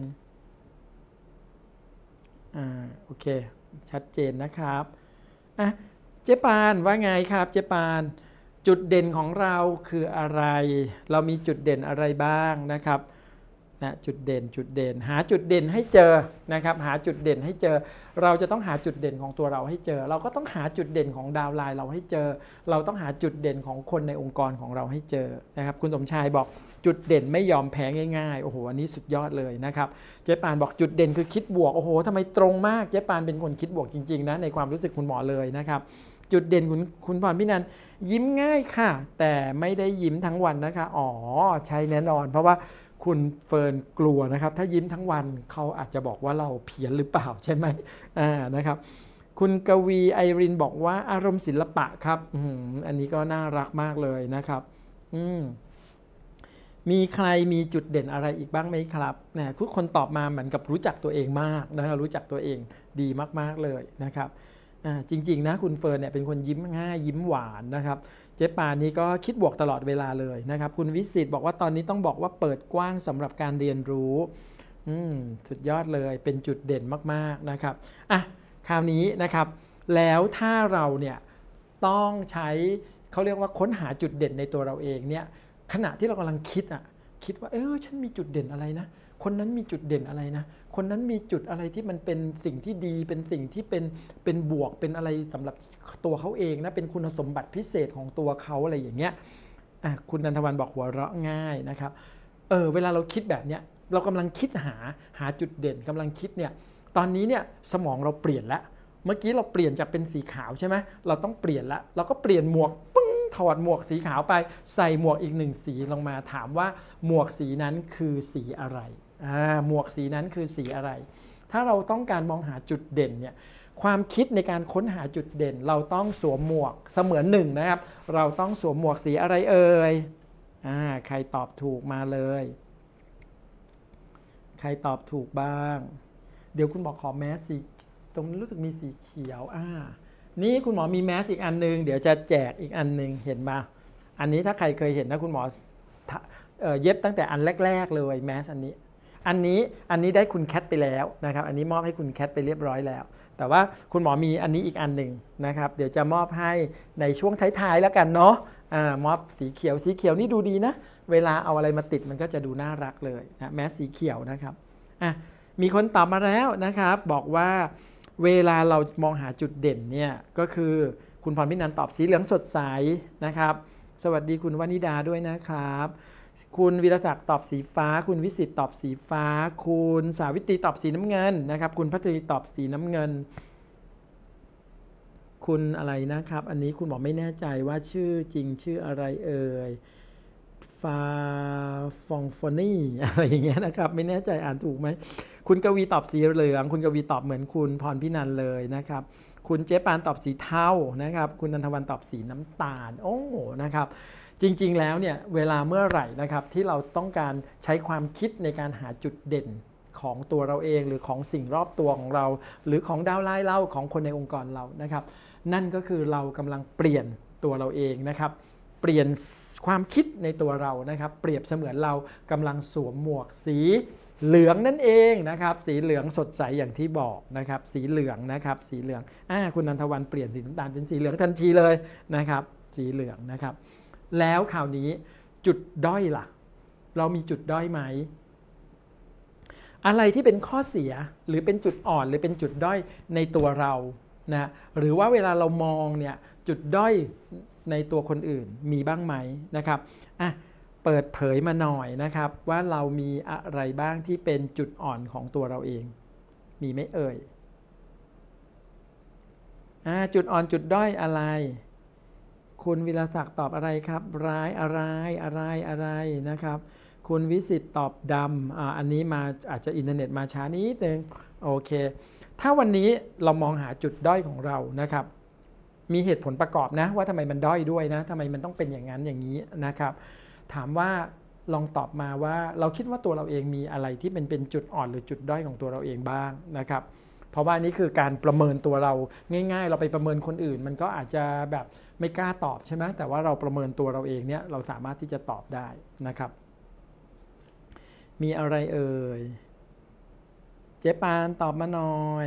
อ่าโอเคชัดเจนนะครับอ่ะเจ๊ปานว่าไงครับเจ๊ปานจุดเด่นของเราคืออะไรเรามีจุดเด่นอะไรบ้างนะครับนะจุดเด่นจุดเด่นหาจุดเด่นให้เจอนะครับหาจุดเด่นให้เจอเราจะต้องหาจุดเด่นของตัวเราให้เจอเราก็ต้องหาจุดเด่นของดาวไลน์เราให้เจอเราต้องหาจุดเด่นของคนในองค์กรของเราให้เจอนะครับคุณสมชายบอกจุดเด่นไม่ยอมแพ้ง่ายๆโอ้โหอันนี้สุดยอดเลยนะครับเจ๊ปานบอกจุดเด่นคือคิดบวกโอ้โหทำไมตรงมากเจ๊ปานเป็นคนคิดบวกจริงๆนะในความรู้สึกคุณหมอเลยนะครับจุดเด่นคุณคุณพรพี่นันยิ้มง่ายค่ะแต่ไม่ได้ยิ้มทั้งวันนะคะอ๋อใช่แน่นอนเพราะว่าคุณเฟิร์นกลัวนะครับถ้ายิ้มทั้งวันเขาอาจจะบอกว่าเราเพี้ยนหรือเปล่าใช่ไหมอ่านะครับคุณกวีไอรินบอกว่าอารมณ์ศิลปะครับอืมอันนี้ก็น่ารักมากเลยนะครับอืมมีใครมีจุดเด่นอะไรอีกบ้างไหมครับนะทุกคนตอบมาเหมือนกับรู้จักตัวเองมากนะครับรู้จักตัวเองดีมากๆเลยนะครับจริงๆนะคุณเฟิร์นเนี่ยเป็นคนยิ้มง่ายยิ้มหวานนะครับเจ๊ปานี้ก็คิดบวกตลอดเวลาเลยนะครับคุณวิสิตบอกว่าตอนนี้ต้องบอกว่าเปิดกว้างสำหรับการเรียนรู้อืมสุดยอดเลยเป็นจุดเด่นมากๆนะครับอ่ะคราวนี้นะครับแล้วถ้าเราเนี่ยต้องใช้เขาเรียกว่าค้นหาจุดเด่นในตัวเราเองเนี่ยขณะที่เรากำลังคิดอ่ะคิดว่าเออฉันมีจุดเด่นอะไรนะคนนั้นมีจุดเด่นอะไรนะคนนั้นมีจุดอะไรที่มันเป็นสิ่งที่ดีเป็นสิ่งที่เป็นเป็นบวกเป็นอะไรสำหรับตัวเขาเองนะเป็นคุณสมบัติพิเศษของตัวเขาอะไรอย่างเงี้ยอ่ะคุณนันทวันบอกหัวเราะง่ายนะครับเออเวลาเราคิดแบบเนี้ยเรากำลังคิดหาหาจุดเด่นกำลังคิดเนี่ยตอนนี้เนี่ยสมองเราเปลี่ยนแล้วเมื่อกี้เราเปลี่ยนจากเป็นสีขาวใช่ไหมเราต้องเปลี่ยนละเราก็เปลี่ยนหมวกปึ้งถอดหมวกสีขาวไปใส่หมวกอีกหนึ่งสีลงมาถามว่าหมวกสีนั้นคือสีอะไรอ่าหมวกสีนั้นคือสีอะไรถ้าเราต้องการมองหาจุดเด่นเนี่ยความคิดในการค้นหาจุดเด่นเราต้องสวมหมวกเสมือนหนึ่งนะครับเราต้องสวมหมวกสีอะไรเอ่ยอ่าใครตอบถูกมาเลยใครตอบถูกบ้างเดี๋ยวคุณหมอขอแมสสีตรงนี้รู้สึกมีสีเขียวอ่านี่คุณหมอมีแมสอีกอันนึงเดี๋ยวจะแจกอีกอันนึงเห็นมาอันนี้ถ้าใครเคยเห็นนะคุณหมอเอ่อเย็บตั้งแต่อันแรกๆเลยแมสอันนี้อันนี้อันนี้ได้คุณแคทไปแล้วนะครับอันนี้มอบให้คุณแคทไปเรียบร้อยแล้วแต่ว่าคุณหมอมีอันนี้อีกอันหนึ่งนะครับเดี๋ยวจะมอบให้ในช่วงท้ายๆแล้วกันเนาะอ่ามอบสีเขียวสีเขียวนี่ดูดีนะเวลาเอาอะไรมาติดมันก็จะดูน่ารักเลยนะแมสสีเขียวนะครับอ่ะมีคนตอบมาแล้วนะครับบอกว่าเวลาเรามองหาจุดเด่นเนี่ยก็คือคุณพรพินันตอบสีเหลืองสดใสนะครับสวัสดีคุณวนิดาด้วยนะครับคุณวิรศักดิ์ตอบสีฟ้าคุณวิสิตตอบสีฟ้าคุณสาวิตรีตอบสีน้ำเงินนะครับคุณพัชรีตอบสีน้ำเงินคุณอะไรนะครับอันนี้คุณหมอไม่แน่ใจว่าชื่อจริงชื่ออะไรเอ่ยฟาฟองฟอนี่อะไรอย่างเงี้ยนะครับไม่แน่ใจอ่านถูกไหมคุณกวีตอบสีเหลืองคุณกวีตอบเหมือนคุณพรพินันเลยนะครับคุณเจ๊ปานตอบสีเทานะครับคุณนันทวันตอบสีน้ำตาลโอ้นะครับจริงๆแล้วเนี่ยเวลาเมื่อไหร่นะครับที่เราต้องการใช้ความคิดในการหาจุดเด่นของตัวเราเองหรือของสิ่งรอบตัวของเราหรือของดาวไลน์เราของคนในองค์กรเรานะครับนั่นก็คือเรากำลังเปลี่ยนตัวเราเองนะครับเปลี่ยนความคิดในตัวเรานะครับเปรียบเสมือนเรากำลังสวมหมวกสีเหลืองนั่นเองนะครับสีเหลืองสดใสอย่างที่บอกนะครับสีเหลืองนะครับสีเหลืองอ่าคุณนันทวันเปลี่ยนสีน้ำตาลเป็นสีเหลืองทันทีเลยนะครับสีเหลืองนะครับแล้วคราวนี้จุดด้อยล่ะเรามีจุดด้อยไหมอะไรที่เป็นข้อเสียหรือเป็นจุดอ่อนหรือเป็นจุดด้อยในตัวเรานะหรือว่าเวลาเรามองเนี่ยจุดด้อยในตัวคนอื่นมีบ้างไหมนะครับอ่ะเปิดเผยมาหน่อยนะครับว่าเรามีอะไรบ้างที่เป็นจุดอ่อนของตัวเราเองมีไหมเอ่ยอ่าจุดอ่อนจุดด้อยอะไรคุณวิรศักดิ์ตอบอะไรครับร้ายอะไรอะไรอะไรนะครับคุณวิสิตตอบดำอ่าอันนี้มาอาจจะอินเทอร์เน็ตมาช้านิดนึงโอเคถ้าวันนี้เรามองหาจุดด้อยของเรานะครับมีเหตุผลประกอบนะว่าทำไมมันด้อยด้วยนะทำไมมันต้องเป็นอย่างนั้นอย่างนี้นะครับถามว่าลองตอบมาว่าเราคิดว่าตัวเราเองมีอะไรที่เป็นเป็นจุดอ่อนหรือจุดด้อยของตัวเราเองบ้างนะครับเพราะว่านี่คือการประเมินตัวเราง่ายๆเราไปประเมินคนอื่นมันก็อาจจะแบบไม่กล้าตอบใช่ไหมแต่ว่าเราประเมินตัวเราเองเนี่ยเราสามารถที่จะตอบได้นะครับมีอะไรเอ่ยเจ๊ปานตอบมาหน่อย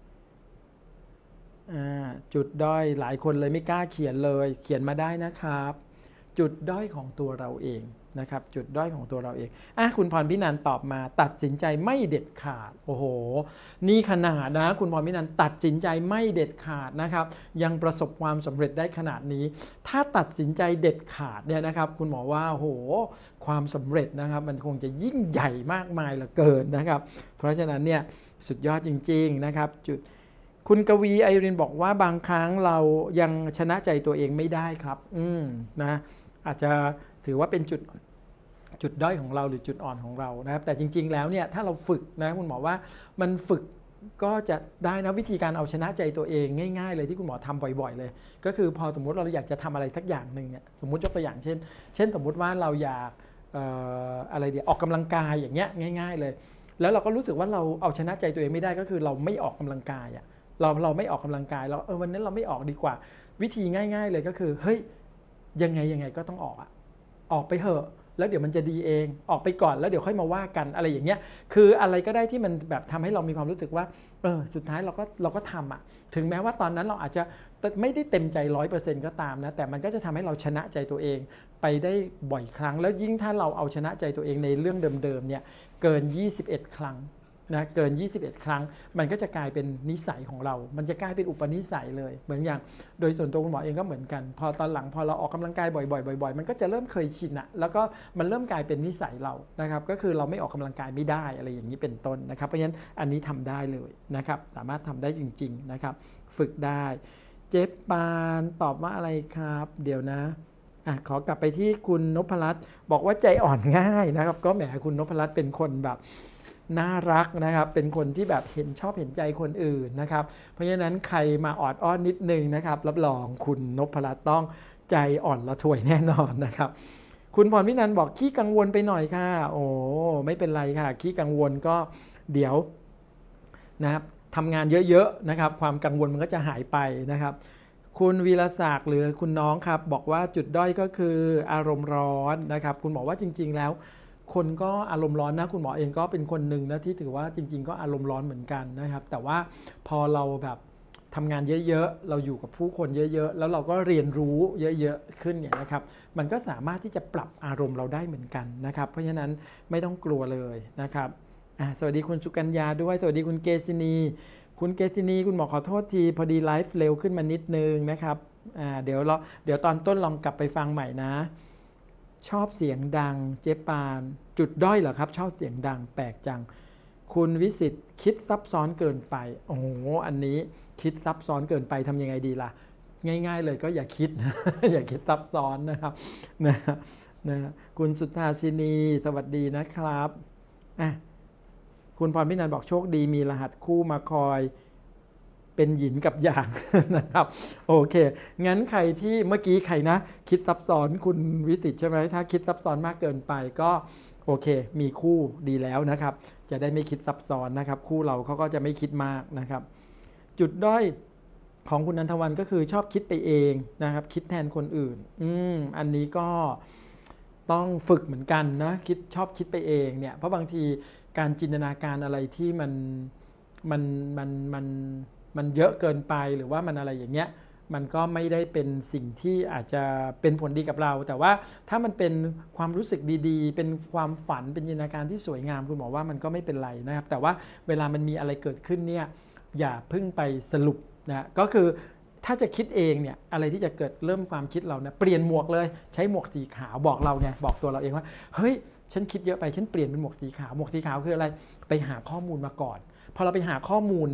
จุดด้อยหลายคนเลยไม่กล้าเขียนเลยเขียนมาได้นะครับจุดด้อยของตัวเราเองนะครับจุดด้อยของตัวเราเองอ่ะคุณพรพินันท์ตอบมาตัดสินใจไม่เด็ดขาดโอ้โหนี่ขนาดนะคุณพรพินันท์ตัดสินใจไม่เด็ดขาดนะครับยังประสบความสำเร็จได้ขนาดนี้ถ้าตัดสินใจเด็ดขาดเนี่ยนะครับคุณหมอว่าโอ้โหความสำเร็จนะครับมันคงจะยิ่งใหญ่มากมายเหลือเกินนะครับเพราะฉะนั้นเนี่ยสุดยอดจริงๆนะครับจุดคุณกวีไอรินบอกว่าบางครั้งเรายังชนะใจตัวเองไม่ได้ครับอืมนะอาจจะถือว่าเป็นจุดจุดด้อยของเราหรือจุดอ่อนของเรานะครับแต่จริงๆแล้วเนี่ยถ้าเราฝึกนะคุณหมอว่ามันฝึกก็จะได้นะวิธีการเอาชนะใจตัวเองง่ายๆเลยที่คุณหมอทำบ่อยๆเลยก็คือพอสมมุติเราอยากจะทำอะไรสักอย่างหนึ่งเนี่ยสมมุติยกตัวอย่างเช่นเช่นสมมุติว่าเราอยากเอ่ออะไรเดี๋ยวออกกำลังกายอย่างเงี้ยง่ายๆเลยแล้วเราก็รู้สึกว่าเราเอาชนะใจตัวเองไม่ได้ก็คือเราไม่ออกกำลังกายอ่ะเราเราไม่ออกกำลังกายเราเออวันนั้นเราไม่ออกดีกว่าวิธีง่ายๆเลยก็คือเฮ้ยยังไงยังไงก็ต้องออกอ่ะออกไปเถอะแล้วเดี๋ยวมันจะดีเองออกไปก่อนแล้วเดี๋ยวค่อยมาว่ากันอะไรอย่างเงี้ยคืออะไรก็ได้ที่มันแบบทำให้เรามีความรู้สึกว่าเออสุดท้ายเราก็เราก็ทำอ่ะถึงแม้ว่าตอนนั้นเราอาจจะไม่ได้เต็มใจ ร้อยเปอร์เซ็นต์ ก็ตามนะแต่มันก็จะทำให้เราชนะใจตัวเองไปได้บ่อยครั้งแล้วยิ่งถ้าเราเอาชนะใจตัวเองในเรื่องเดิมๆเนี่ยเกินยี่สิบเอ็ดครั้งนะเกินยี่สิบเอ็ดครั้งมันก็จะกลายเป็นนิสัยของเรามันจะกลายเป็นอุปนิสัยเลยเหมือนอย่างโดยส่วนตัวคุณหมอเองก็เหมือนกันพอตอนหลังพอเราออกกำลังกายบ่อยๆบ่อยๆมันก็จะเริ่มเคยชินอะแล้วก็มันเริ่มกลายเป็นนิสัยเรานะครับก็คือเราไม่ออกกำลังกายไม่ได้อะไรอย่างนี้เป็นต้นนะครับเพราะฉะนั้นอันนี้ทำได้เลยนะครับสามารถทำได้จริงๆนะครับฝึกได้เจ๊ปานตอบว่าอะไรครับเดี๋ยวนะอ่ะขอกลับไปที่คุณนพรัตน์บอกว่าใจอ่อนง่ายนะครับก็แหมคุณนพรัตน์เป็นคนแบบน่ารักนะครับเป็นคนที่แบบเห็นชอบเห็นใจคนอื่นนะครับเพราะฉะนั้นใครมาออดอ้อนนิดนึงนะครับรับรองคุณนพรัตน์ต้องใจอ่อนละถวยแน่นอนนะครับคุณพรพินันท์บอกขี้กังวลไปหน่อยค่ะโอ้ไม่เป็นไรค่ะขี้กังวลก็เดี๋ยวนะครับทำงานเยอะๆนะครับความกังวลมันก็จะหายไปนะครับคุณวีรศักดิ์หรือคุณน้องครับบอกว่าจุดด้อยก็คืออารมณ์ร้อนนะครับคุณหมอว่าจริงๆแล้วคนก็อารมณ์ร้อนนะคุณหมอเองก็เป็นคนหนึ่งนะที่ถือว่าจริงๆก็อารมณ์ร้อนเหมือนกันนะครับแต่ว่าพอเราแบบทำงานเยอะๆเราอยู่กับผู้คนเยอะๆแล้วเราก็เรียนรู้เยอะๆขึ้นเนี่ยนะครับมันก็สามารถที่จะปรับอารมณ์เราได้เหมือนกันนะครับเพราะฉะนั้นไม่ต้องกลัวเลยนะครับสวัสดีคุณสุกัญญาด้วยสวัสดีคุณเกษินีคุณเกษินีคุณหมอขอโทษทีพอดีไลฟ์เร็วขึ้นมานิดนึงนะครับเดี๋ยวเราเดี๋ยวตอนต้นลองกลับไปฟังใหม่นะชอบเสียงดังเจ๊ปานจุดด้อยเหรอครับชอบเสียงดังแปลกจังคุณวิสิตคิดซับซ้อนเกินไปโอ้โหอันนี้คิดซับซ้อนเกินไปทำยังไงดีล่ะง่ายๆเลยก็อย่าคิด อย่าคิดซับซ้อนนะครับนะนะคุณสุทธาชินีสวัสดีนะครับอ่ะคุณพรพินันท์บอกโชคดีมีรหัสคู่มาคอยเป็นหยินกับหยางนะครับโอเคงั้นใครที่เมื่อกี้ใครนะคิดซับซ้อนคุณวิสิตใช่ไหมถ้าคิดซับซ้อนมากเกินไปก็โอเคมีคู่ดีแล้วนะครับจะได้ไม่คิดซับซ้อนนะครับคู่เราเขาก็จะไม่คิดมากนะครับจุดด้อยของคุณนันทวันก็คือชอบคิดไปเองนะครับคิดแทนคนอื่นอืมอันนี้ก็ต้องฝึกเหมือนกันนะคิดชอบคิดไปเองเนี่ยเพราะบางทีการจินตนาการอะไรที่มันมันมันมันมันเยอะเกินไปหรือว่ามันอะไรอย่างเงี้ยมันก็ไม่ได้เป็นสิ่งที่อาจจะเป็นผลดีกับเราแต่ว่าถ้ามันเป็นความรู้สึกดีๆเป็นความฝันเป็นจินตนาการที่สวยงามคุณหมอว่ามันก็ไม่เป็นไรนะครับแต่ว่าเวลามันมีอะไรเกิดขึ้นเนี่ยอย่าเพิ่งไปสรุปนะก็คือถ้าจะคิดเองเนี่ยอะไรที่จะเกิดเริ่มความคิดเราเนี่ยเปลี่ยนหมวกเลยใช้หมวกสีขาวบอกเราไงบอกตัวเราเองว่าเฮ้ยฉันคิดเยอะไปฉันเปลี่ยนเป็นหมวกสีขาวหมวกสีขาวคืออะไรไปหาข้อมูลมาก่อนพอเราไปหาข้อมูลเนี่ย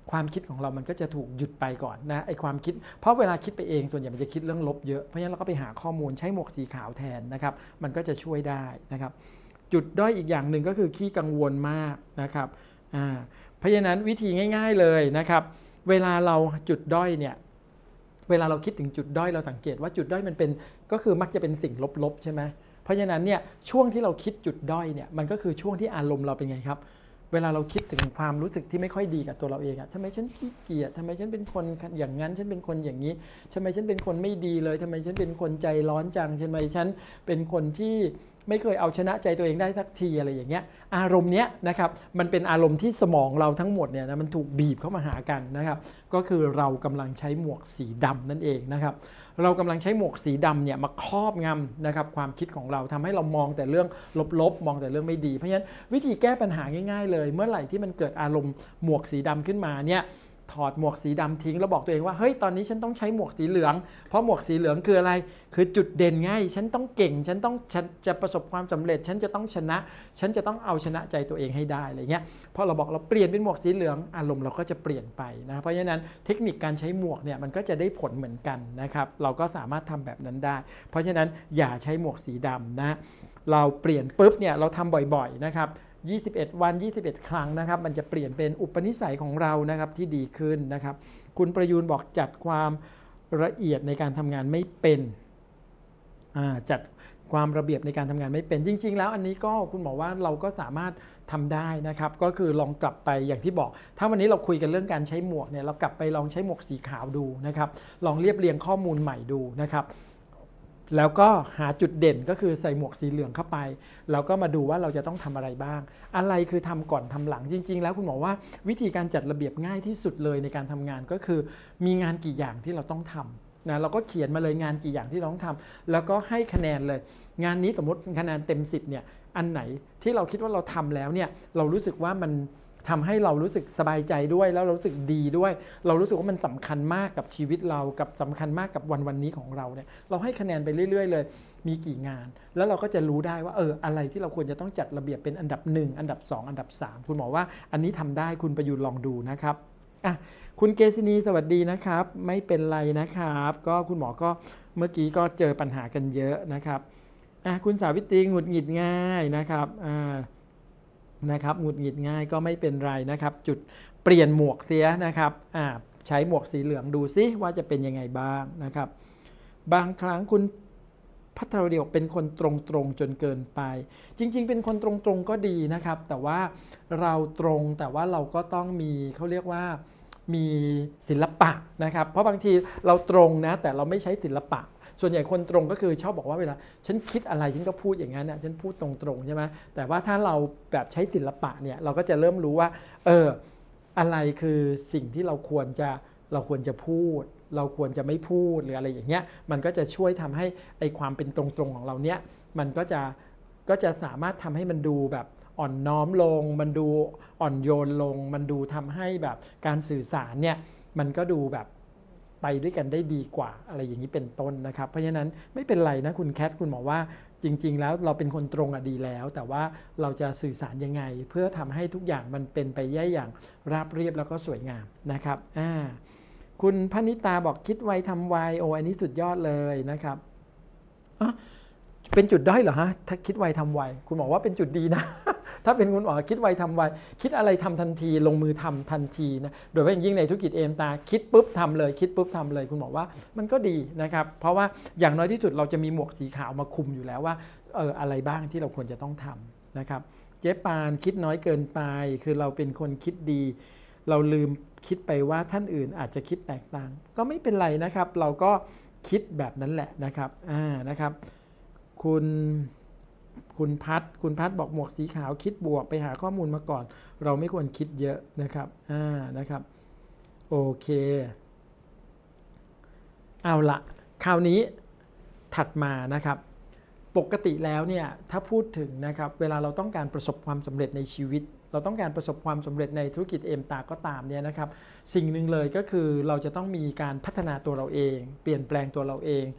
ความคิดของเรามันก็จะถูกหยุดไปก่อนนะไอความคิดเพราะเวลาคิดไปเองส่วนใหญ่มันจะคิดเรื่องลบเยอะเพราะฉะนั้นเราก็ไปหาข้อมูลใช้หมวกสีขาวแทนนะครับมันก็จะช่วยได้นะครับจุดด้อยอีกอย่างหนึ่งก็คือขี้กังวลมากนะครับอ่าเพราะฉะนั้นวิธีง่ายๆเลยนะครับเวลาเราจุดด้อยเนี่ยเวลาเราคิดถึงจุดด้อยเราสังเกตว่าจุดด้อยมันเป็นก็คือมักจะเป็นสิ่งลบๆใช่ไหมเพราะฉะนั้นเนี่ยช่วงที่เราคิดจุดด้อยเนี่ยมันก็คือช่วงที่อารมณ์เราเป็นไงครับเวลาเราคิดถึงความรู้สึกที่ไม่ค่อยดีกับตัวเราเองอะทำไมฉันขี้เกียจทำไมฉันเป็นคนอย่างนั้นฉันเป็นคนอย่างนี้ทำไมฉันเป็นคนไม่ดีเลยทำไมฉันเป็นคนใจร้อนจังทำไมฉันเป็นคนที่ไม่เคยเอาชนะใจตัวเองได้สักทีอะไรอย่างเงี้ยอารมณ์เนี้ยนะครับมันเป็นอารมณ์ที่สมองเราทั้งหมดเนี่ยนะมันถูกบีบเข้ามาหากันนะครับก็คือเรากำลังใช้หมวกสีดำนั่นเองนะครับเรากำลังใช้หมวกสีดำเนี่ยมาครอบงำนะครับความคิดของเราทำให้เรามองแต่เรื่องลบๆมองแต่เรื่องไม่ดีเพราะฉะนั้นวิธีแก้ปัญหาง่ายๆเลยเมื่อไหร่ที่มันเกิดอารมณ์หมวกสีดำขึ้นมาเนี่ยถอดหมวกสีดำทิ้งแล้วบอกตัวเองว่าเฮ้ยตอนนี้ฉันต้องใช้หมวกสีเหลืองเพราะหมวกสีเหลืองคืออะไรคือจุดเด่นไงฉันต้องเก่งฉันต้องจะประสบความสำเร็จฉันจะต้องชนะฉันจะต้องเอาชนะใจตัวเองให้ได้อะไรเงี้ยพอเราบอกเราเปลี่ยนเป็นหมวกสีเหลืองอารมณ์เราก็จะเปลี่ยนไปนะเพราะฉะนั้นเทคนิคการใช้หมวกเนี่ยมันก็จะได้ผลเหมือนกันนะครับเราก็สามารถทำแบบนั้นได้เพราะฉะนั้นอย่าใช้หมวกสีดำนะเราเปลี่ยนปุ๊บเนี่ยเราทำบ่อยๆนะครับยี่สิบเอ็ดวันยี่สิบเอ็ดครั้งนะครับมันจะเปลี่ยนเป็นอุปนิสัยของเรานะครับที่ดีขึ้นนะครับคุณประยูนบอกจัดความละเอียดในการทำงานไม่เป็นจัดความระเบียบในการทำงานไม่เป็นจริงๆแล้วอันนี้ก็คุณบอกว่าเราก็สามารถทำได้นะครับก็คือลองกลับไปอย่างที่บอกถ้าวันนี้เราคุยกันเรื่องการใช้หมวกเนี่ยเรากลับไปลองใช้หมวกสีขาวดูนะครับลองเรียบเรียงข้อมูลใหม่ดูนะครับแล้วก็หาจุดเด่นก็คือใส่หมวกสีเหลืองเข้าไปแล้วก็มาดูว่าเราจะต้องทำอะไรบ้างอะไรคือทำก่อนทำหลังจริงๆแล้วคุณบอกว่าวิธีการจัดระเบียบง่ายที่สุดเลยในการทำงานก็คือมีงานกี่อย่างที่เราต้องทำนะเราก็เขียนมาเลยงานกี่อย่างที่เราต้องทำแล้วก็ให้คะแนนเลยงานนี้สมมติคะแนนเต็มสิบเนี่ยอันไหนที่เราคิดว่าเราทำแล้วเนี่ยเรารู้สึกว่ามันทำให้เรารู้สึกสบายใจด้วยแล้วเรารู้สึกดีด้วยเรารู้สึกว่ามันสำคัญมากกับชีวิตเรากับสำคัญมากกับวันวันนี้ของเราเนี่ยเราให้คะแนนไปเรื่อยๆเลยมีกี่งานแล้วเราก็จะรู้ได้ว่าเอออะไรที่เราควรจะต้องจัดระเบียบเป็นอันดับหนึ่งอันดับสองอันดับสามคุณหมอว่าอันนี้ทำได้คุณประยุทธ์ลองดูนะครับอ่ะคุณเกษินีสวัสดีนะครับไม่เป็นไรนะครับก็คุณหมอก็เมื่อกี้ก็เจอปัญหากันเยอะนะครับอ่ะคุณสาวิตรีหงุดหงิดง่ายนะครับอ่านะครับหงุดหงิดง่ายก็ไม่เป็นไรนะครับจุดเปลี่ยนหมวกเสียนะครับอ่าใช้หมวกสีเหลืองดูซิว่าจะเป็นยังไงบ้างนะครับบางครั้งคุณพัทรเดียวเป็นคนตรงๆจนเกินไปจริงๆเป็นคนตรงๆก็ดีนะครับแต่ว่าเราตรงแต่ว่าเราก็ต้องมีเขาเรียกว่ามีศิลปะนะครับเพราะบางทีเราตรงนะแต่เราไม่ใช้ศิลปะส่วนใหญ่คนตรงก็คือชอบบอกว่าเวลาฉันคิดอะไรฉันก็พูดอย่างนั้นนะฉันพูดตรงๆใช่ไหมแต่ว่าถ้าเราแบบใช้ศิลปะเนี่ยเราก็จะเริ่มรู้ว่าเอออะไรคือสิ่งที่เราควรจะเราควรจะพูดเราควรจะไม่พูดหรืออะไรอย่างเงี้ยมันก็จะช่วยทำให้ไอความเป็นตรงๆของเราเนี้ยมันก็จะก็จะสามารถทำให้มันดูแบบอ่อนน้อมลงมันดูอ่อนโยนลงมันดูทำให้แบบการสื่อสารเนี่ยมันก็ดูแบบไปด้วยกันได้ดีกว่าอะไรอย่างนี้เป็นต้นนะครับเพราะฉะนั้นไม่เป็นไรนะคุณแคทคุณหมอว่าจริงๆแล้วเราเป็นคนตรงอะดีแล้วแต่ว่าเราจะสื่อสารยังไงเพื่อทำให้ทุกอย่างมันเป็นไปได้อย่างราบเรียบแล้วก็สวยงามนะครับอ่าคุณพนิตาบอกคิดไวทำไวโอ้อันนี้สุดยอดเลยนะครับเป็นจุดด้อยเหรอฮะถ้าคิดไวทำไวคุณหมอว่าเป็นจุดดีนะถ้าเป็นคุณหมอคิดไวทำไวคิดอะไรทำทันทีลงมือทำทันทีนะโดยเฉพาะยิ่งในธุรกิจเอมตาคิดปุ๊บทำเลยคิดปุ๊บทำเลยคุณหมอว่ามันก็ดีนะครับเพราะว่าอย่างน้อยที่สุดเราจะมีหมวกสีขาวมาคุมอยู่แล้วว่าเอออะไรบ้างที่เราควรจะต้องทำนะครับเจ๊ปานคิดน้อยเกินไปคือเราเป็นคนคิดดีเราลืมคิดไปว่าท่านอื่นอาจจะคิดแตกต่างก็ไม่เป็นไรนะครับเราก็คิดแบบนั้นแหละนะครับอ่านะครับคุณคุณพัดคุณพัดบอกหมวกสีขาวคิดบวกไปหาข้อมูลมาก่อนเราไม่ควรคิดเยอะนะครับอ่านะครับโอเคเอาละคราวนี้ถัดมานะครับปกติแล้วเนี่ยถ้าพูดถึงนะครับเวลาเราต้องการประสบความสำเร็จในชีวิตเราต้องการประสบความสำเร็จในธุรกิจเอมตาก็ตามเนี่ยนะครับสิ่งหนึ่งเลยก็คือเราจะต้องมีการพัฒนาตัวเราเองเปลี่ยนแปลงตัวเราเอง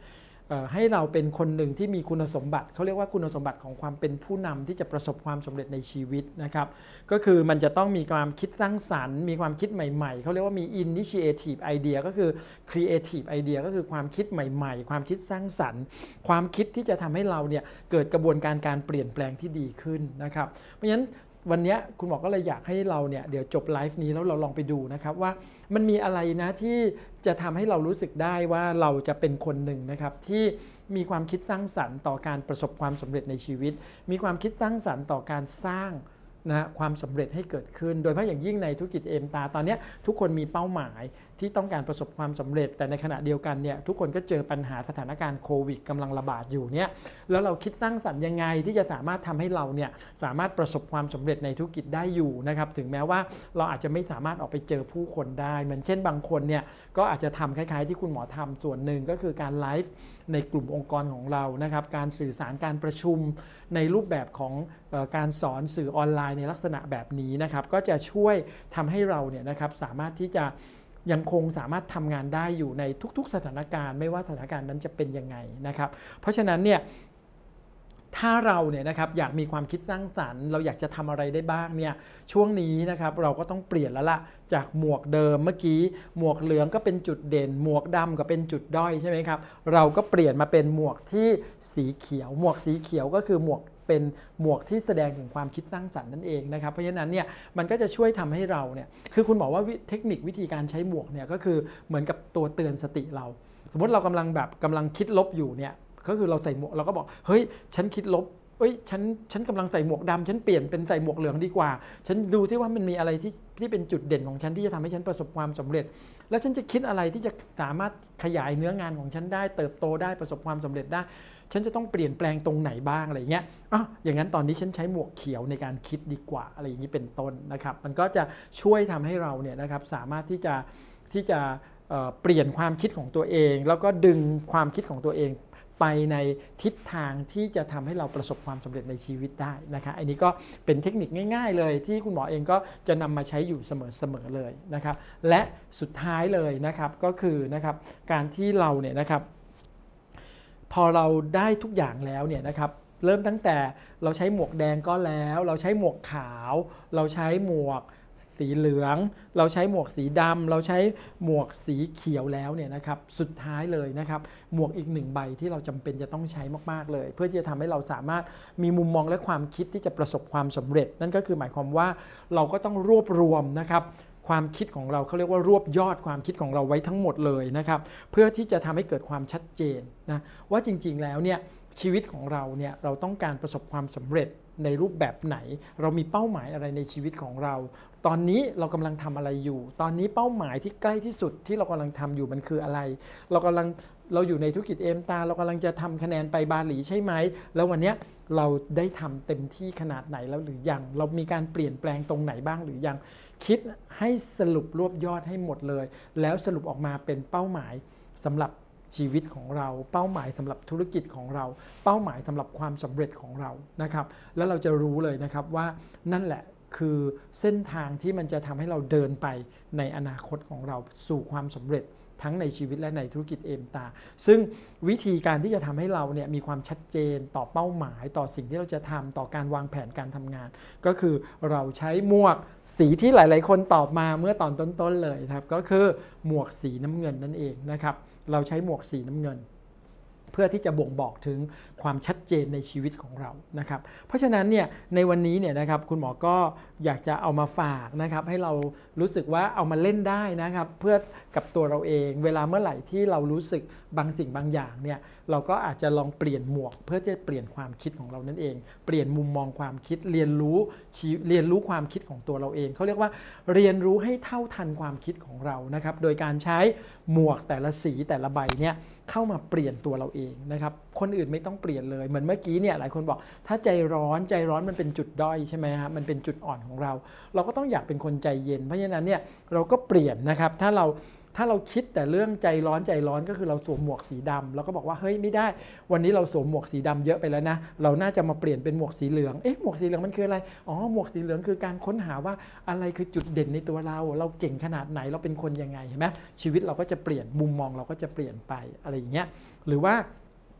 ให้เราเป็นคนหนึ่งที่มีคุณสมบัติเขาเรียกว่าคุณสมบัติของความเป็นผู้นำที่จะประสบความสำเร็จในชีวิตนะครับก็คือมันจะต้องมีความคิดสร้างสรรค์มีความคิดใหม่ๆเขาเรียกว่ามี initiative idea ก็คือ creative idea ก็คือความคิดใหม่ๆความคิดสร้างสรรค์ความคิดที่จะทำให้เราเนี่ยเกิดกระบวนการการเปลี่ยนแปลงที่ดีขึ้นนะครับเพราะฉะนั้นวันนี้คุณหมอก็เลยอยากให้เราเนี่ยเดี๋ยวจบไลฟ์นี้แล้วเราลองไปดูนะครับว่ามันมีอะไรนะที่จะทำให้เรารู้สึกได้ว่าเราจะเป็นคนหนึ่งนะครับที่มีความคิดสร้างสรรค์ต่อการประสบความสำเร็จในชีวิตมีความคิดสร้างสรรค์ต่อการสร้างนะความสำเร็จให้เกิดขึ้นโดยเฉพาะอย่างยิ่งในธุรกิจเอมตาตอนนี้ทุกคนมีเป้าหมายที่ต้องการประสบความสำเร็จแต่ในขณะเดียวกันเนี่ยทุกคนก็เจอปัญหาสถานการณ์โควิดกำลังระบาดอยู่เนี่ยแล้วเราคิดสร้างสรรค์ยังไงที่จะสามารถทำให้เราเนี่ยสามารถประสบความสำเร็จในธุรกิจได้อยู่นะครับถึงแม้ว่าเราอาจจะไม่สามารถออกไปเจอผู้คนได้เหมือนเช่นบางคนเนี่ยก็อาจจะทำคล้ายๆที่คุณหมอทำส่วนหนึ่งก็คือการไลฟ์ในกลุ่มองค์กรของเรานะครับการสื่อสารการประชุมในรูปแบบของเอ่อการสอนสื่อออนไลน์ในลักษณะแบบนี้นะครับก็จะช่วยทำให้เราเนี่ยนะครับสามารถที่จะยังคงสามารถทำงานได้อยู่ในทุกๆสถานการณ์ไม่ว่าสถานการณ์นั้นจะเป็นยังไงนะครับเพราะฉะนั้นเนี่ยถ้าเราเนี่ยนะครับอยากมีความคิดสร้างสรรค์เราอยากจะทำอะไรได้บ้างเนี่ยช่วงนี้นะครับเราก็ต้องเปลี่ยนแล้วล่ะจากหมวกเดิมเมื่อกี้หมวกเหลืองก็เป็นจุดเด่นหมวกดำก็เป็นจุดด้อยใช่ไหมครับเราก็เปลี่ยนมาเป็นหมวกที่สีเขียวหมวกสีเขียวก็คือหมวกเป็นหมวกที่แสดงถึงความคิดสร้างสรรค์นั่นเองนะครับเพราะฉะนั้นเนี่ยมันก็จะช่วยทำให้เราเนี่ยคือคุณบอกว่าเทคนิควิธีการใช้หมวกเนี่ยก็คือเหมือนกับตัวเตือนสติเราสมมติเรากำลังแบบกำลังคิดลบอยู่เนี่ยก็คือเราใส่หมวกเราก็บอกเฮ้ยฉันคิดลบเอ้ยฉันฉันกำลังใส่หมวกดำฉันเปลี่ยนเป็นใส่หมวกเหลืองดีกว่าฉันดูที่ว่ามันมีอะไรที่ที่เป็นจุดเด่นของฉันที่จะทำให้ฉันประสบความสำเร็จแล้วฉันจะคิดอะไรที่จะสามารถขยายเนื้องานของฉันได้เติบโตได้ประสบความสำเร็จได้ฉันจะต้องเปลี่ยนแปลงตรงไหนบ้างอะไรเงี้ยอ๋ออย่างนั้นตอนนี้ฉันใช้หมวกเขียวในการคิดดีกว่าอะไรอย่างนี้เป็นต้นนะครับมันก็จะช่วยทำให้เราเนี่ยนะครับสามารถที่จะที่จะเอ่อเปลี่ยนความคิดของตัวเองแล้วก็ดึงความคิดของตัวเองไปในทิศทางที่จะทำให้เราประสบความสำเร็จในชีวิตได้นะครับอันนี้ก็เป็นเทคนิคง่ายๆเลยที่คุณหมอเองก็จะนำมาใช้อยู่เสมอๆเลยนะครับและสุดท้ายเลยนะครับก็คือนะครับการที่เราเนี่ยนะครับพอเราได้ทุกอย่างแล้วเนี่ยนะครับเริ่มตั้งแต่เราใช้หมวกแดงก็แล้วเราใช้หมวกขาวเราใช้หมวกสีเหลืองเราใช้หมวกสีดำเราใช้หมวกสีเขียวแล้วเนี่ยนะครับสุดท้ายเลยนะครับหมวกอีกหนึ่งใบที่เราจำเป็นจะต้องใช้มากๆเลยเพื่อที่จะทำให้เราสามารถมีมุมมองและความคิดที่จะประสบความสำเร็จนั่นก็คือหมายความว่าเราก็ต้องรวบรวมนะครับความคิดของเราเขาเรียกว่ารวบยอดความคิดของเราไว้ทั้งหมดเลยนะครับเพื่อที่จะทำให้เกิดความชัดเจนนะว่าจริงๆแล้วเนี่ยชีวิตของเราเนี่ยเราต้องการประสบความสำเร็จในรูปแบบไหนเรามีเป้าหมายอะไรในชีวิตของเราตอนนี้เรากำลังทำอะไรอยู่ตอนนี้เป้าหมายที่ใกล้ที่สุดที่เรากำลังทำอยู่มันคืออะไรเรากำลังเราอยู่ในธุรกิจเอมตาเรากำลังจะทำคะแนนไปบาหลีใช่ไหมแล้ววันนี้เราได้ทำเต็มที่ขนาดไหนแล้วหรือยังเรามีการเปลี่ยนแปลงตรงไหนบ้างหรือยังคิดให้สรุปรวบยอดให้หมดเลยแล้วสรุปออกมาเป็นเป้าหมายสำหรับชีวิตของเราเป้าหมายสำหรับธุรกิจของเราเป้าหมายสำหรับความสำเร็จของเรานะครับแล้วเราจะรู้เลยนะครับว่านั่นแหละคือเส้นทางที่มันจะทำให้เราเดินไปในอนาคตของเราสู่ความสำเร็จทั้งในชีวิตและในธุรกิจเอมตาซึ่งวิธีการที่จะทำให้เราเนี่ยมีความชัดเจนต่อเป้าหมายต่อสิ่งที่เราจะทำต่อการวางแผนการทำงานก็คือเราใช้หมวกสีที่หลายๆคนตอบมาเมื่อตอนต้นๆเลยครับก็คือหมวกสีน้ำเงินนั่นเองนะครับเราใช้หมวกสีน้ำเงินเพื่อที่จะบ่งบอกถึงความชัดเจนในชีวิตของเรานะครับเพราะฉะนั้นเนี่ยในวันนี้เนี่ยนะครับคุณหมอก็อยากจะเอามาฝากนะครับให้เรารู้สึกว่าเอามาเล่นได้นะครับเพื่อกับตัวเราเองเวลาเมื่อไหร่ที่เรารู้สึกบางสิ่งบางอย่างเนี่ยเราก็อาจจะลองเปลี่ยนหมวกเพื่อจะเปลี่ยนความคิดของเรานั่นเองเปลี่ยนมุมมองความคิดเรียนรู้เรียนรู้ความคิดของตัวเราเองเขาเรียกว่าเรียนรู้ให้เท่าทันความคิดของเรานะครับโดยการใช้หมวกแต่ละสีแต่ละใบเนี่ยเข้ามาเปลี่ยนตัวเราเองนะครับคนอื่นไม่ต้องเปลี่ยนเลยเหมือนเมื่อกี้เนี่ยหลายคนบอกถ้าใจร้อนใจร้อนมันเป็นจุดด้อยใช่ไหมฮะมันเป็นจุดอ่อนของเราเราก็ต้องอยากเป็นคนใจเย็นเพราะฉะนั้นเนี่ยเราก็เปลี่ยนนะครับถ้าเราถ้าเราคิดแต่เรื่องใจร้อนใจร้อนก็คือเราสวมหมวกสีดำเราก็บอกว่าเฮ้ยไม่ได้วันนี้เราสวมหมวกสีดำเยอะไปแล้วนะเราน่าจะมาเปลี่ยนเป็นหมวกสีเหลืองเอ๊ะหมวกสีเหลืองมันคืออะไรอ๋อหมวกสีเหลืองคือการค้นหาว่าอะไรคือจุดเด่นในตัวเราเราเก่งขนาดไหนเราเป็นคนยังไงเห็นไหมชีวิตเราก็จะเปลี่ยนมุมมองเราก็จะเปลี่ยนไปอะไรอย่างเงี้ยหรือว่า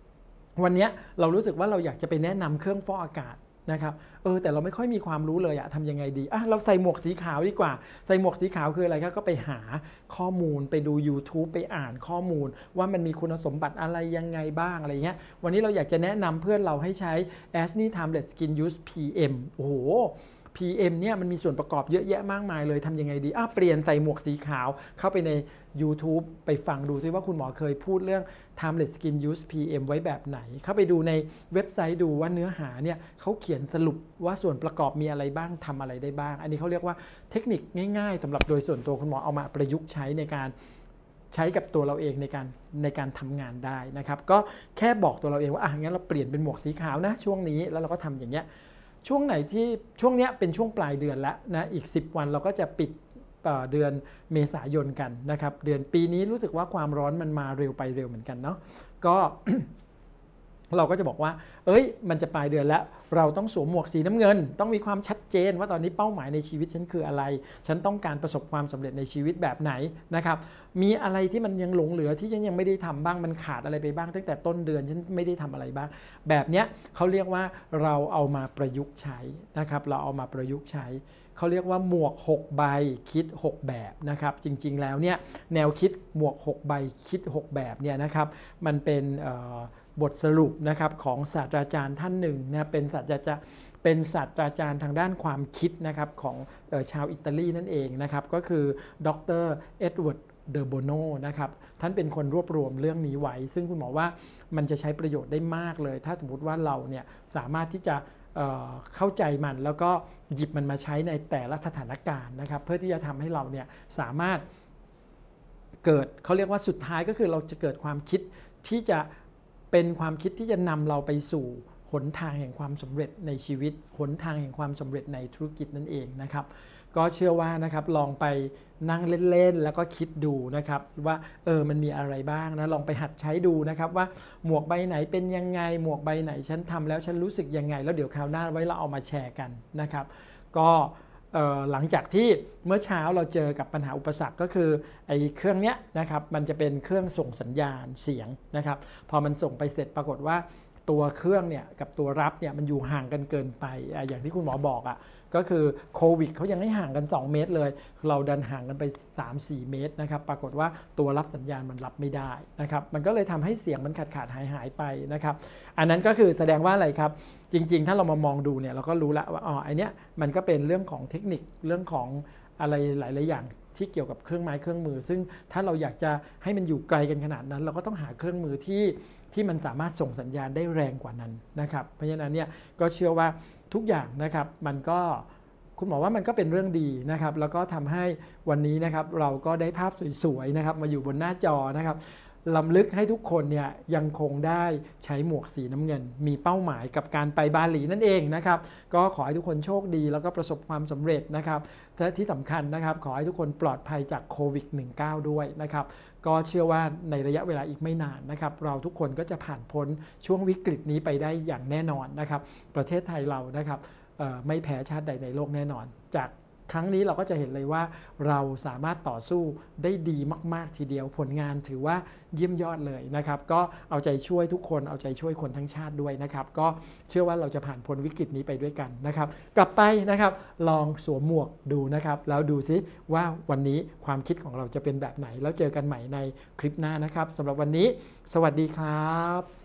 วันนี้เรารู้สึกว่าเราอยากจะไปแนะนำเครื่องฟอกอากาศนะครับเออแต่เราไม่ค่อยมีความรู้เลยอะทำยังไงดีอ่ะเราใส่หมวกสีขาวดีกว่าใส่หมวกสีขาวคืออะไรครับก็ไปหาข้อมูลไปดู YouTube ไปอ่านข้อมูลว่ามันมีคุณสมบัติอะไรยังไงบ้างอะไรเงี้ยวันนี้เราอยากจะแนะนำเพื่อนเราให้ใช้ แอส เอ็น วาย Timeless Skin Use พี เอ็ม โอ้โห พี เอ็ม เนี่ยมันมีส่วนประกอบเยอะแยะมากมายเลยทำยังไงดีอ่ะเปลี่ยนใส่หมวกสีขาวเข้าไปใน YouTube ไปฟังดูซิว่าคุณหมอเคยพูดเรื่อง Timeless Skin Use พี เอ็ม ไว้แบบไหนเข้าไปดูในเว็บไซต์ดูว่าเนื้อหาเนี่ยเขาเขียนสรุปว่าส่วนประกอบมีอะไรบ้างทำอะไรได้บ้างอันนี้เขาเรียกว่าเทคนิคง่ายๆสำหรับโดยส่วนตัวคุณหมอเอามาประยุกต์ใช้ในการใช้กับตัวเราเองในการในการทำงานได้นะครับก็แค่บอกตัวเราเองว่าอ่ะงั้นเราเปลี่ยนเป็นหมวกสีขาวนะช่วงนี้แล้วเราก็ทำอย่างเงี้ยช่วงไหนที่ช่วงเนี้ยเป็นช่วงปลายเดือนแล้วนะอีกสิบวันเราก็จะปิดเดือนเมษายนกันนะครับเดือนปีนี้รู้สึกว่าความร้อนมันมาเร็วไปเร็วเหมือนกันเนาะก็ เราก็จะบอกว่าเอ้ยมันจะปลายเดือนแล้วเราต้องสวมหมวกสีน้ำเงินต้องมีความชัดเจนว่าตอนนี้เป้าหมายในชีวิตฉันคืออะไรฉันต้องการประสบความสำเร็จในชีวิตแบบไหนนะครับมีอะไรที่มันยังหลงเหลือที่ฉันยังไม่ได้ทำบ้างมันขาดอะไรไปบ้างตั้งแต่ต้นเดือนฉันไม่ได้ทำอะไรบ้างแบบเนี้ยเขาเรียกว่าเราเอามาประยุกต์ใช้นะครับเราเอามาประยุกต์ใช้เขาเรียกว่าหมวกหกใบคิดหกแบบนะครับจริงๆแล้วเนี่ยแนวคิดหมวกหกใบคิดหกแบบเนี่ยนะครับมันเป็นบทสรุปนะครับของศาสตราจารย์ท่านหนึ่งนะเป็นศาสตราจารย์เป็นศาสตราจารย์ทางด้านความคิดนะครับของเอ่อชาวอิตาลีนั่นเองนะครับก็คือดรเอ็ดเวิร์ดเดอโบโนนะครับท่านเป็นคนรวบรวมเรื่องนี้ไว้ซึ่งคุณหมอว่ามันจะใช้ประโยชน์ได้มากเลยถ้าสมมติว่าเราเนี่ยสามารถที่จะเอ่อเข้าใจมันแล้วก็หยิบมันมาใช้ในแต่ละสถานการณ์นะครับเพื่อที่จะทำให้เราเนี่ยสามารถเกิดเขาเรียกว่าสุดท้ายก็คือเราจะเกิดความคิดที่จะเป็นความคิดที่จะนำเราไปสู่หนทางแห่งความสำเร็จในชีวิตหนทางแห่งความสำเร็จในธุรกิจนั่นเองนะครับก็เชื่อว่านะครับลองไปนั่งเล่นๆแล้วก็คิดดูนะครับว่าเออมันมีอะไรบ้างนะลองไปหัดใช้ดูนะครับว่าหมวกใบไหนเป็นยังไงหมวกใบไหนฉันทำแล้วฉันรู้สึกยังไงแล้วเดี๋ยวคราวหน้าไว้เราเอามาแชร์กันนะครับก็หลังจากที่เมื่อเช้าเราเจอกับปัญหาอุปสรรคก็คือไอ้เครื่องเนี้ยนะครับมันจะเป็นเครื่องส่งสัญญาณเสียงนะครับพอมันส่งไปเสร็จปรากฏว่าตัวเครื่องเนี่ยกับตัวรับเนี่ยมันอยู่ห่างกันเกินไปอย่างที่คุณหมอบอกอ่ะก็คือโควิดเขายังให้ห่างกันสองเมตรเลยเราดันห่างกันไป สามถึงสี่ เมตรนะครับปรากฏว่าตัวรับสัญญาณมันรับไม่ได้นะครับมันก็เลยทำให้เสียงมันขาดขาดหายหายไปนะครับอันนั้นก็คือแสดงว่าอะไรครับจริงๆถ้าเรามามองดูเนี่ยเราก็รู้แล้วว่าอ๋อไอเนี้ยมันก็เป็นเรื่องของเทคนิคเรื่องของอะไรหลายๆอย่างที่เกี่ยวกับเครื่องไม้เครื่องมือซึ่งถ้าเราอยากจะให้มันอยู่ไกลกันขนาดนั้นเราก็ต้องหาเครื่องมือที่ที่มันสามารถส่งสัญญาณได้แรงกว่านั้นนะครับเพราะฉะนั้นเนี่ยก็เชื่อว่าทุกอย่างนะครับมันก็คุณหมอว่ามันก็เป็นเรื่องดีนะครับแล้วก็ทำให้วันนี้นะครับเราก็ได้ภาพสวยๆนะครับมาอยู่บนหน้าจอนะครับลำลึกให้ทุกคนเนี่ยยังคงได้ใช้หมวกสีน้ำเงินมีเป้าหมายกับการไปบาหลีนั่นเองนะครับก็ขอให้ทุกคนโชคดีแล้วก็ประสบความสำเร็จนะครับและที่สำคัญนะครับขอให้ทุกคนปลอดภัยจากโควิด สิบเก้า ด้วยนะครับก็เชื่อว่าในระยะเวลาอีกไม่นานนะครับเราทุกคนก็จะผ่านพ้นช่วงวิกฤตนี้ไปได้อย่างแน่นอนนะครับประเทศไทยเรานะครับไม่แพ้ชาติใดในโลกแน่นอนจากครั้งนี้เราก็จะเห็นเลยว่าเราสามารถต่อสู้ได้ดีมากๆทีเดียวผลงานถือว่าเยี่ยมยอดเลยนะครับก็เอาใจช่วยทุกคนเอาใจช่วยคนทั้งชาติด้วยนะครับก็เชื่อว่าเราจะผ่านพ้นวิกฤตนี้ไปด้วยกันนะครับกลับไปนะครับลองสวมหมวกดูนะครับแล้วดูซิว่าวันนี้ความคิดของเราจะเป็นแบบไหนแล้วเจอกันใหม่ในคลิปหน้านะครับสำหรับวันนี้สวัสดีครับ